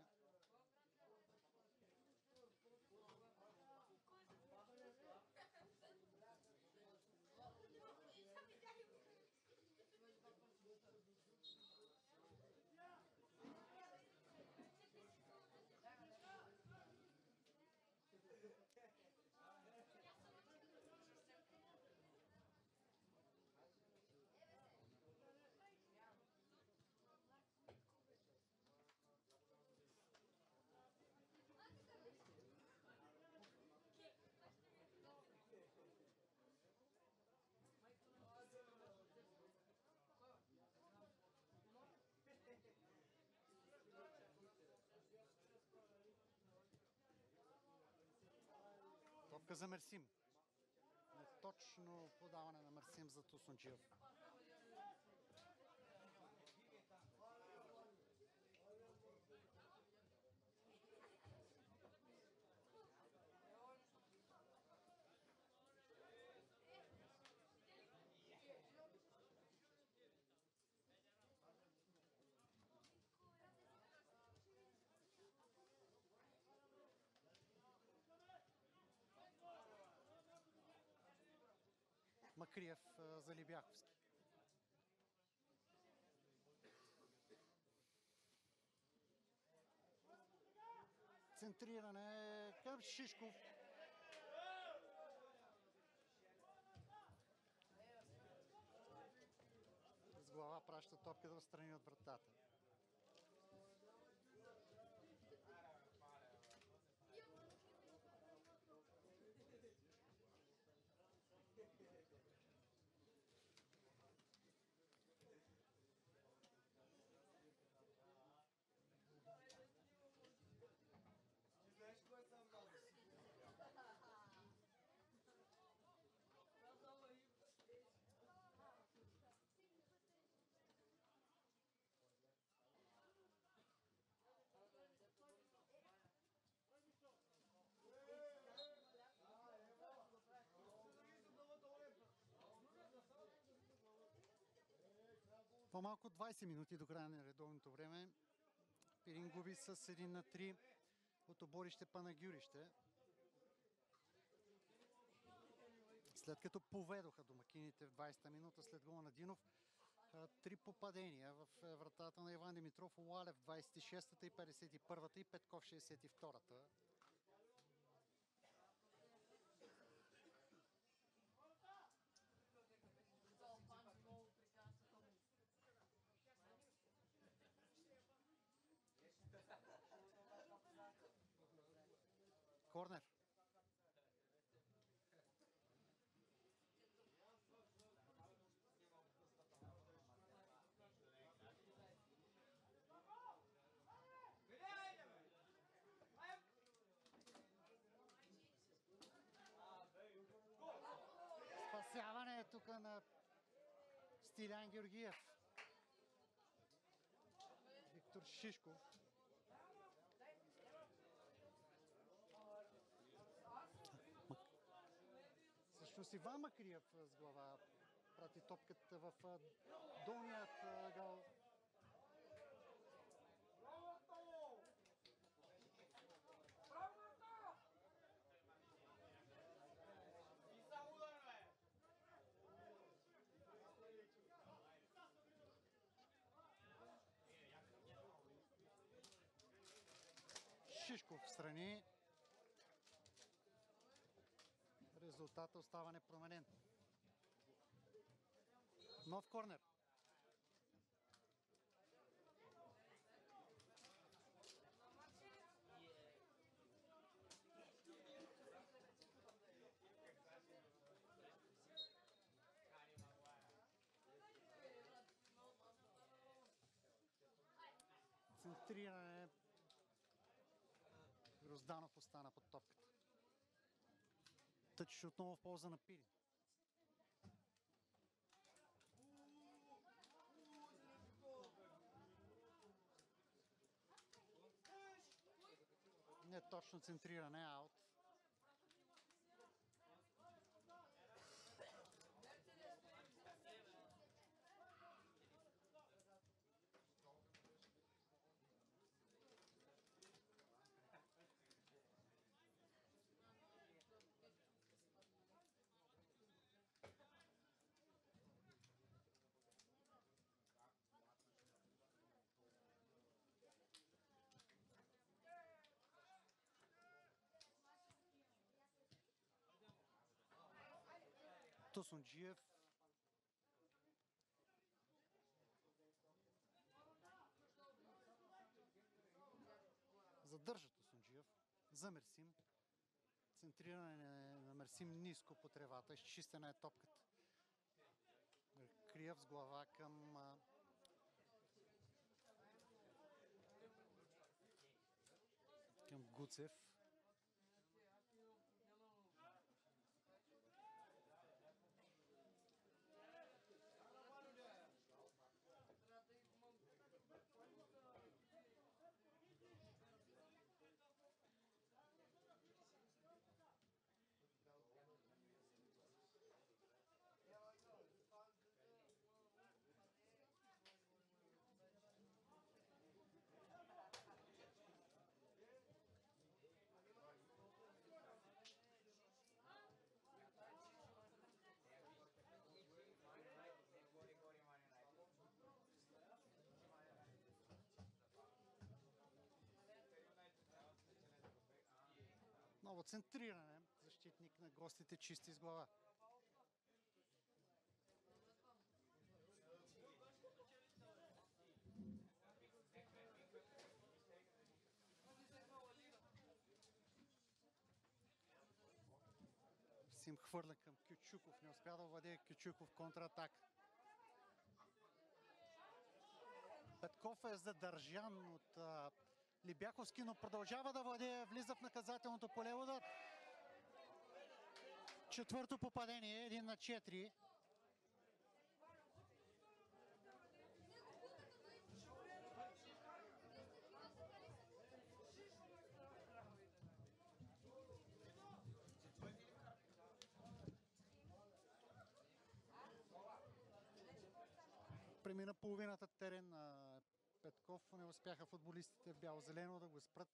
за Мерсим. Неточно подаване на Мерсим за Тусунджиев. Макриев за Либяковски. Центриране към Шишков. С глава праща топката в страни от вратата. По-малко двайсет минути до края на редовното време. Пирин губи с един на три от оборище Панагюрище. След като поведоха домакините в двайсета минута след гола на Динов, три попадения в вратата на Иван Димитров, Лалев двайсет и шестата и петдесет и първата и Петков шейсет и втората. Корнер. Спасяване е тук на Стилян Георгиев. Виктор Шишков. Всъщност Иван Макриев с глава прати топката в долният гол. Шишков в страни. Резултатът остава непроменен. Нов корнер. Центриране. Грозданов остана под топката. Тъч отново в полза на Пирин. Не точно центриране, аут. Тусунджиев. Задържа Тусунджиев за Мерсим. Центриране на Мерсим ниско по тревата. Изчистена е топката. Криев с глава към към Гуцев. центриране. Защитник на гостите чисти с глава. Сим хвърля към Кючуков. Не успя да владее Кючуков контратак. Петков е задържан от а, Либяковски, но продължава да владее. Влиза в наказателното поле удар. Четвърто попадение, един на четири. Премина половината терен на Петков. Не успяха футболистите в бяло-зелено да го спрат.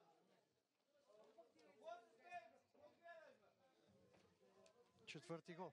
Четвърти гол.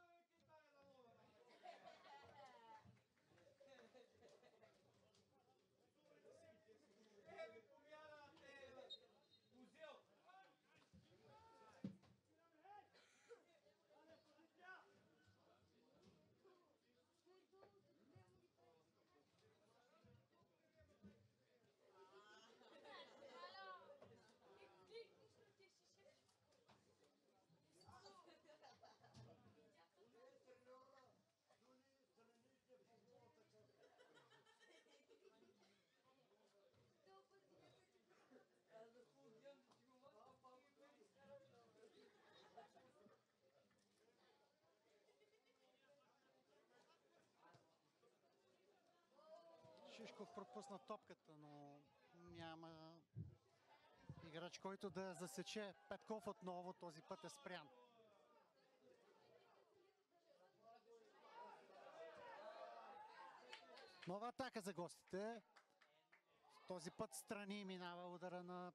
Шишков пропусна топката, но няма играч, който да засече. Петков отново, този път е спрян. Нова атака за гостите. Този път страни минава удара на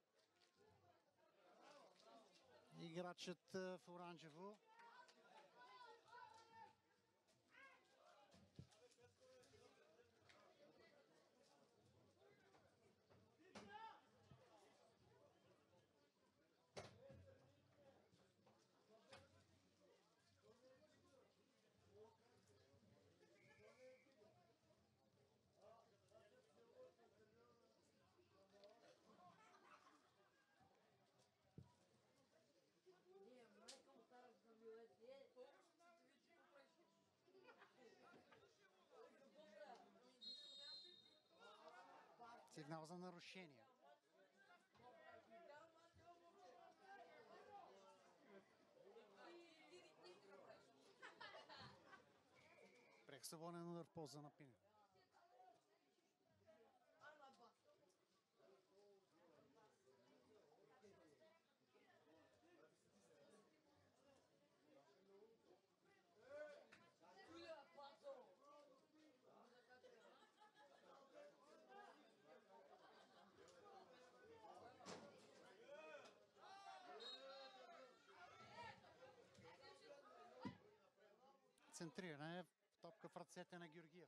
играчът в оранжево. Сигнал за нарушение. Прех свободен удар в полза на Пинев. Центриране, топка в ръцете на Георгиев.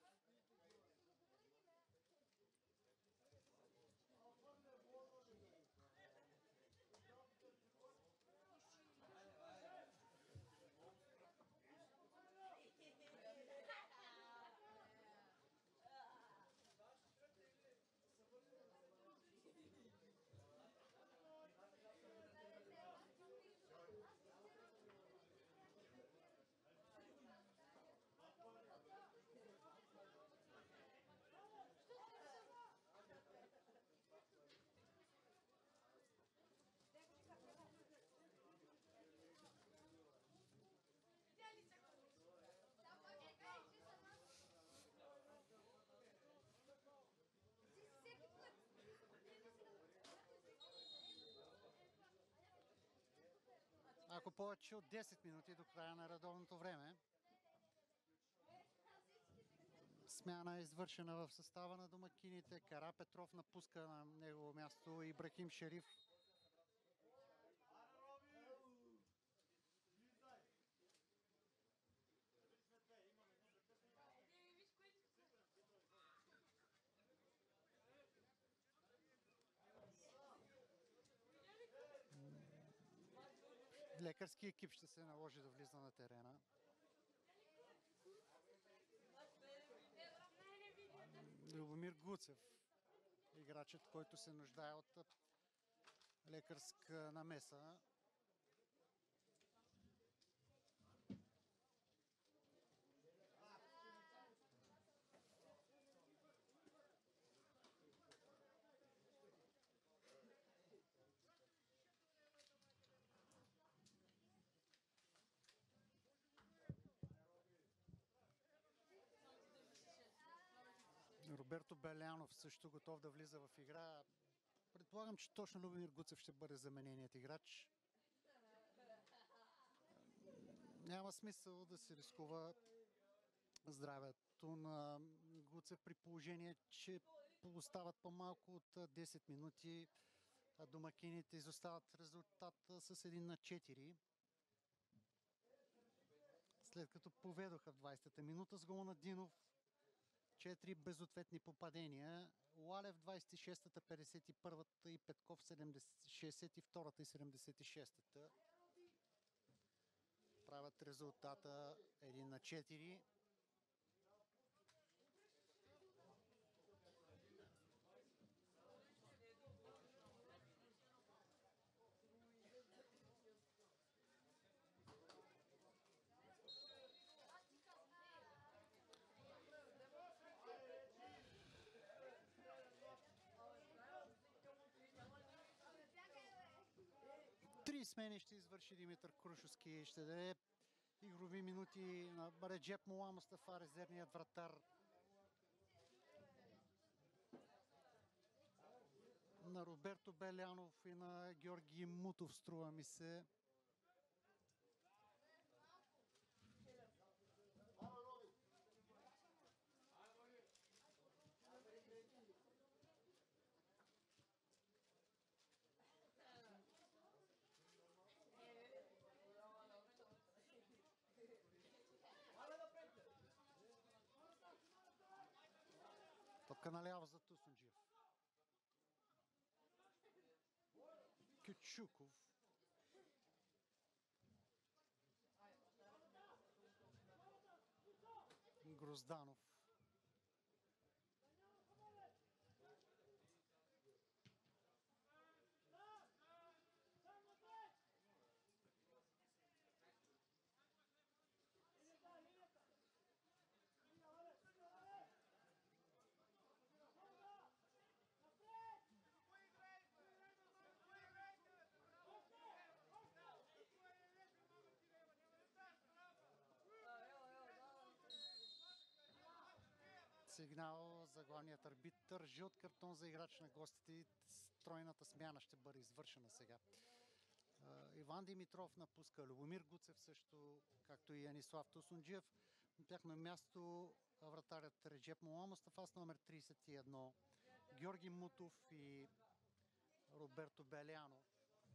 Ако повече от десет минути до края на редовното време. Смяна е извършена в състава на домакините. Кара Петров напуска на негово място. Ибрахим Шериф. лекарски екип ще се наложи да влиза на терена. Любомир Гуцев, играчът, който се нуждае от лекарска намеса. Роберто Белянов също готов да влиза в игра. Предполагам, че точно Любомир Гуцев ще бъде замененият играч. Няма смисъл да се рискува здравето на Гуцев при положение, че остават по-малко от десет минути. А домакините изостават резултат с един на четири. След като поведоха в двайсета минута с гол на Динов, четири безответни попадения. Лалев двайсет и шестата, петдесет и първата и Петков шейсет и втората и седемдесет и шестата. Правят резултата един на четири. Три смени ще извърши Димитър Крушовски. Ще даде игрови минути на Реджеп Мола Мустафа, резервният вратар. На Роберто Белянов и на Георги Мутов, струва ми се. Топка наляво за Тусунджиев. Кючуков. Грозданов. Сигнал за главният арбитър. Жълт картон за играч на гостите и тройната смяна ще бъде извършена сега. Иван Димитров напуска. Любомир Гуцев също, както и Янислав Тусунджиев. На тяхно място вратарят Реджеп Мола Мустафа с номер трийсет и едно. Георги Мутов и Роберто Белянов.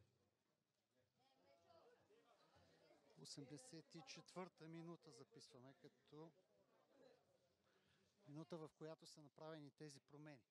осемдесет и четвърта минута записваме, като минута, в която са направени тези промени.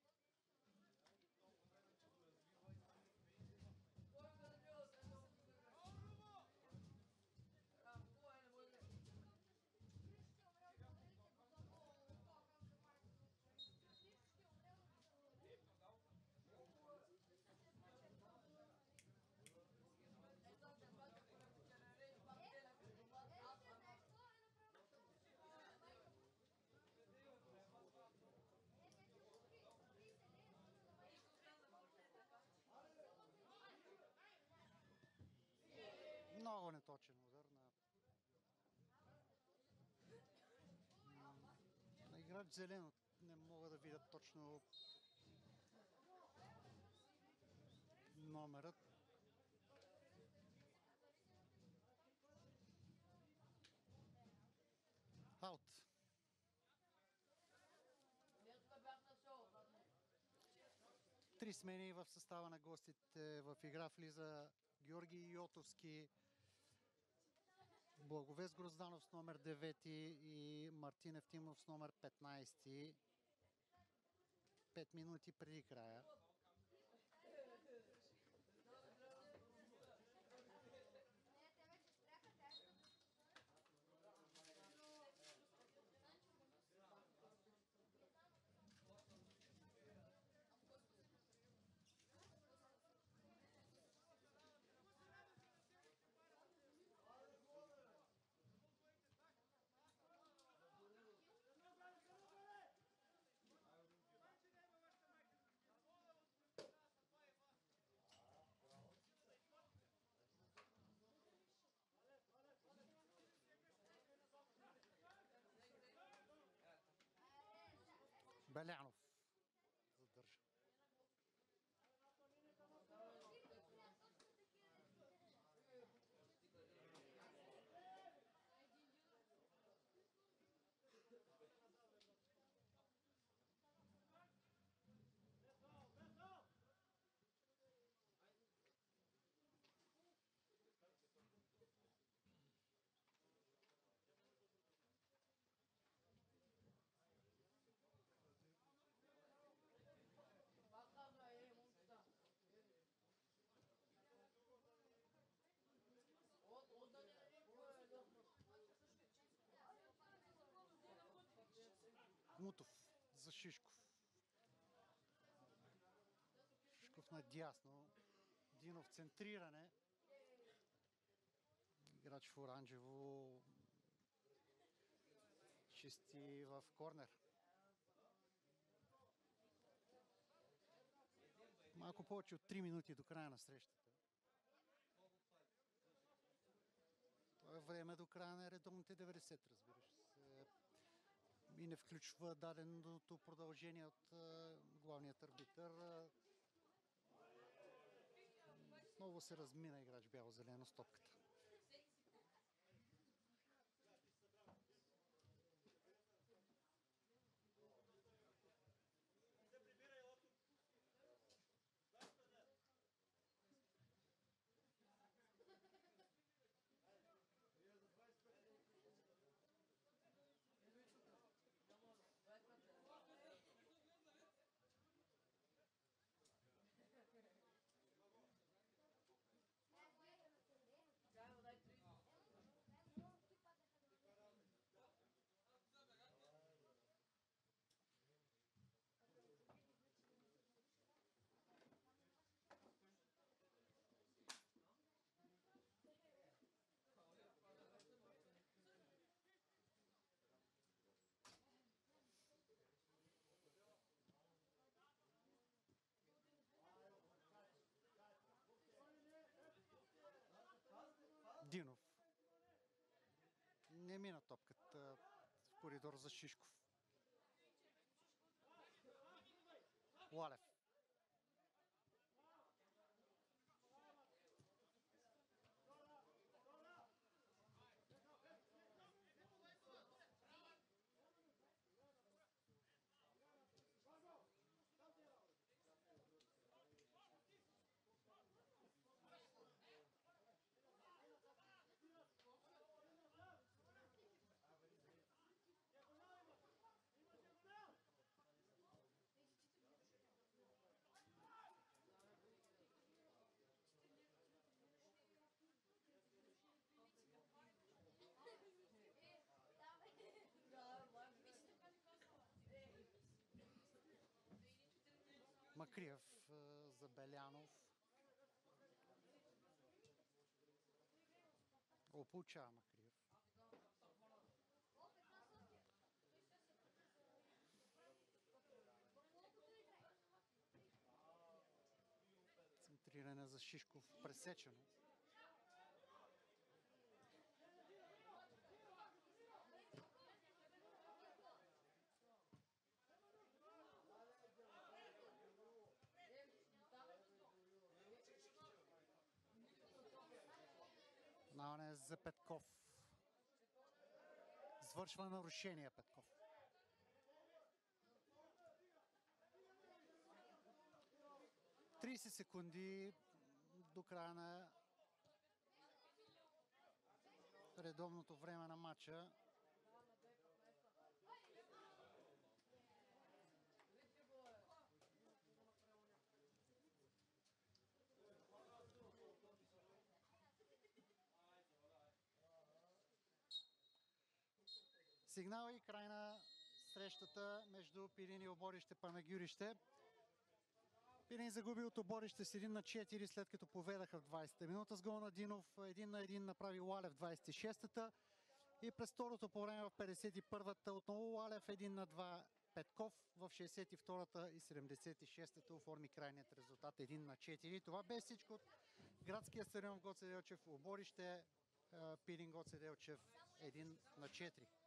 Много неточен удар на, на играч зелено. Не мога да видя точно номерът. Аут. Три смени в състава на гостите. В игра влиза Георги Йотовски, Благовест Грозданов с номер девети и Мартин Евтимов с номер петнайсети. Пет минути преди края. Забелянов задържа. Гмутов за Шишков. Шишков надясно. Динов центриране. Играч в оранжево чисти в корнер. Малко повече от три минути до края на срещата. Това е време до края на редовните деветдесет, разбираш се. И не включва даденото продължение от uh, главният арбитър. Много се размина играч бяло-зелено с топката. Динов. Не мина топката в коридор за Шишков. Лалев. Макриев за Белянов. О, получава Макриев. Центриране за Шишков, пресечено. Минаване за Петков. Свършва нарушение Петков. трийсет секунди до края на редовното време на матча. Сигнал и край на срещата между Пирин и Оборище Панагюрище. Пирин загуби от Оборище с един на четири, след като поведаха в двайсета минута с гол на Динов. един на един направи Лалев в двайсет и шестата. И през второто по време в петдесет и първата отново Лалев един на два Петков. В шейсет и втората и седемдесет и шестата оформи крайният резултат един на четири. Това бе всичко от градския стадион в Гоце Делчев. Оборище Пирин Гоце Делчев един на четири.